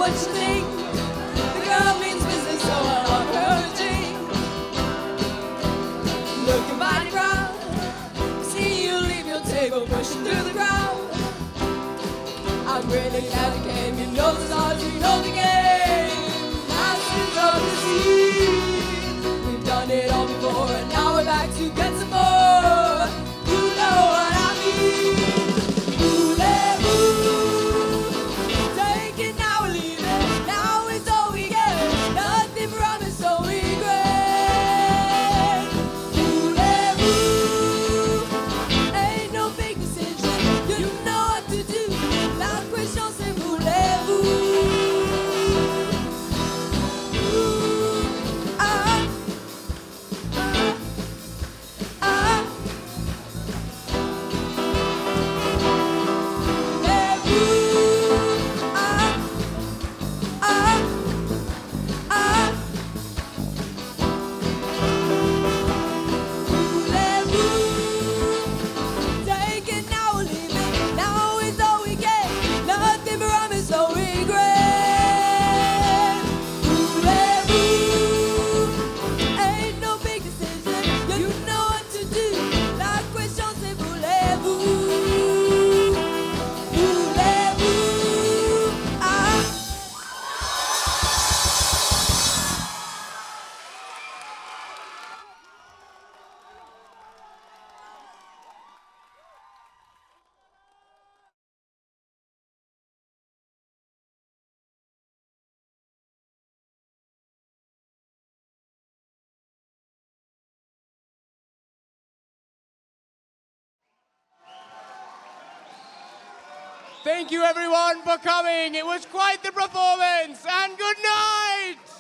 what you think. The girl means business, so I'll offer her a drink. Looking mighty proud, see you leave your table pushing through the crowd. I'm really glad you came, you know the stars, you know the game. Masters of the sea, we've done it all before, and now we're back to get some more. You know what I mean. Voulez-vous take it now or leave it? Now is all we get. Nothing promised, so regret. Voulez-vous ain't no big decision. You know what to do. La question c'est voulez-vous. Take it now or leave it. Now is all we get. Nothing promised, no regret. Voulez-vous ain't no big decision. You know what to do. La question c'est voulez-vous. Voulez-vous Thank you everyone for coming. It was quite the performance, and good night!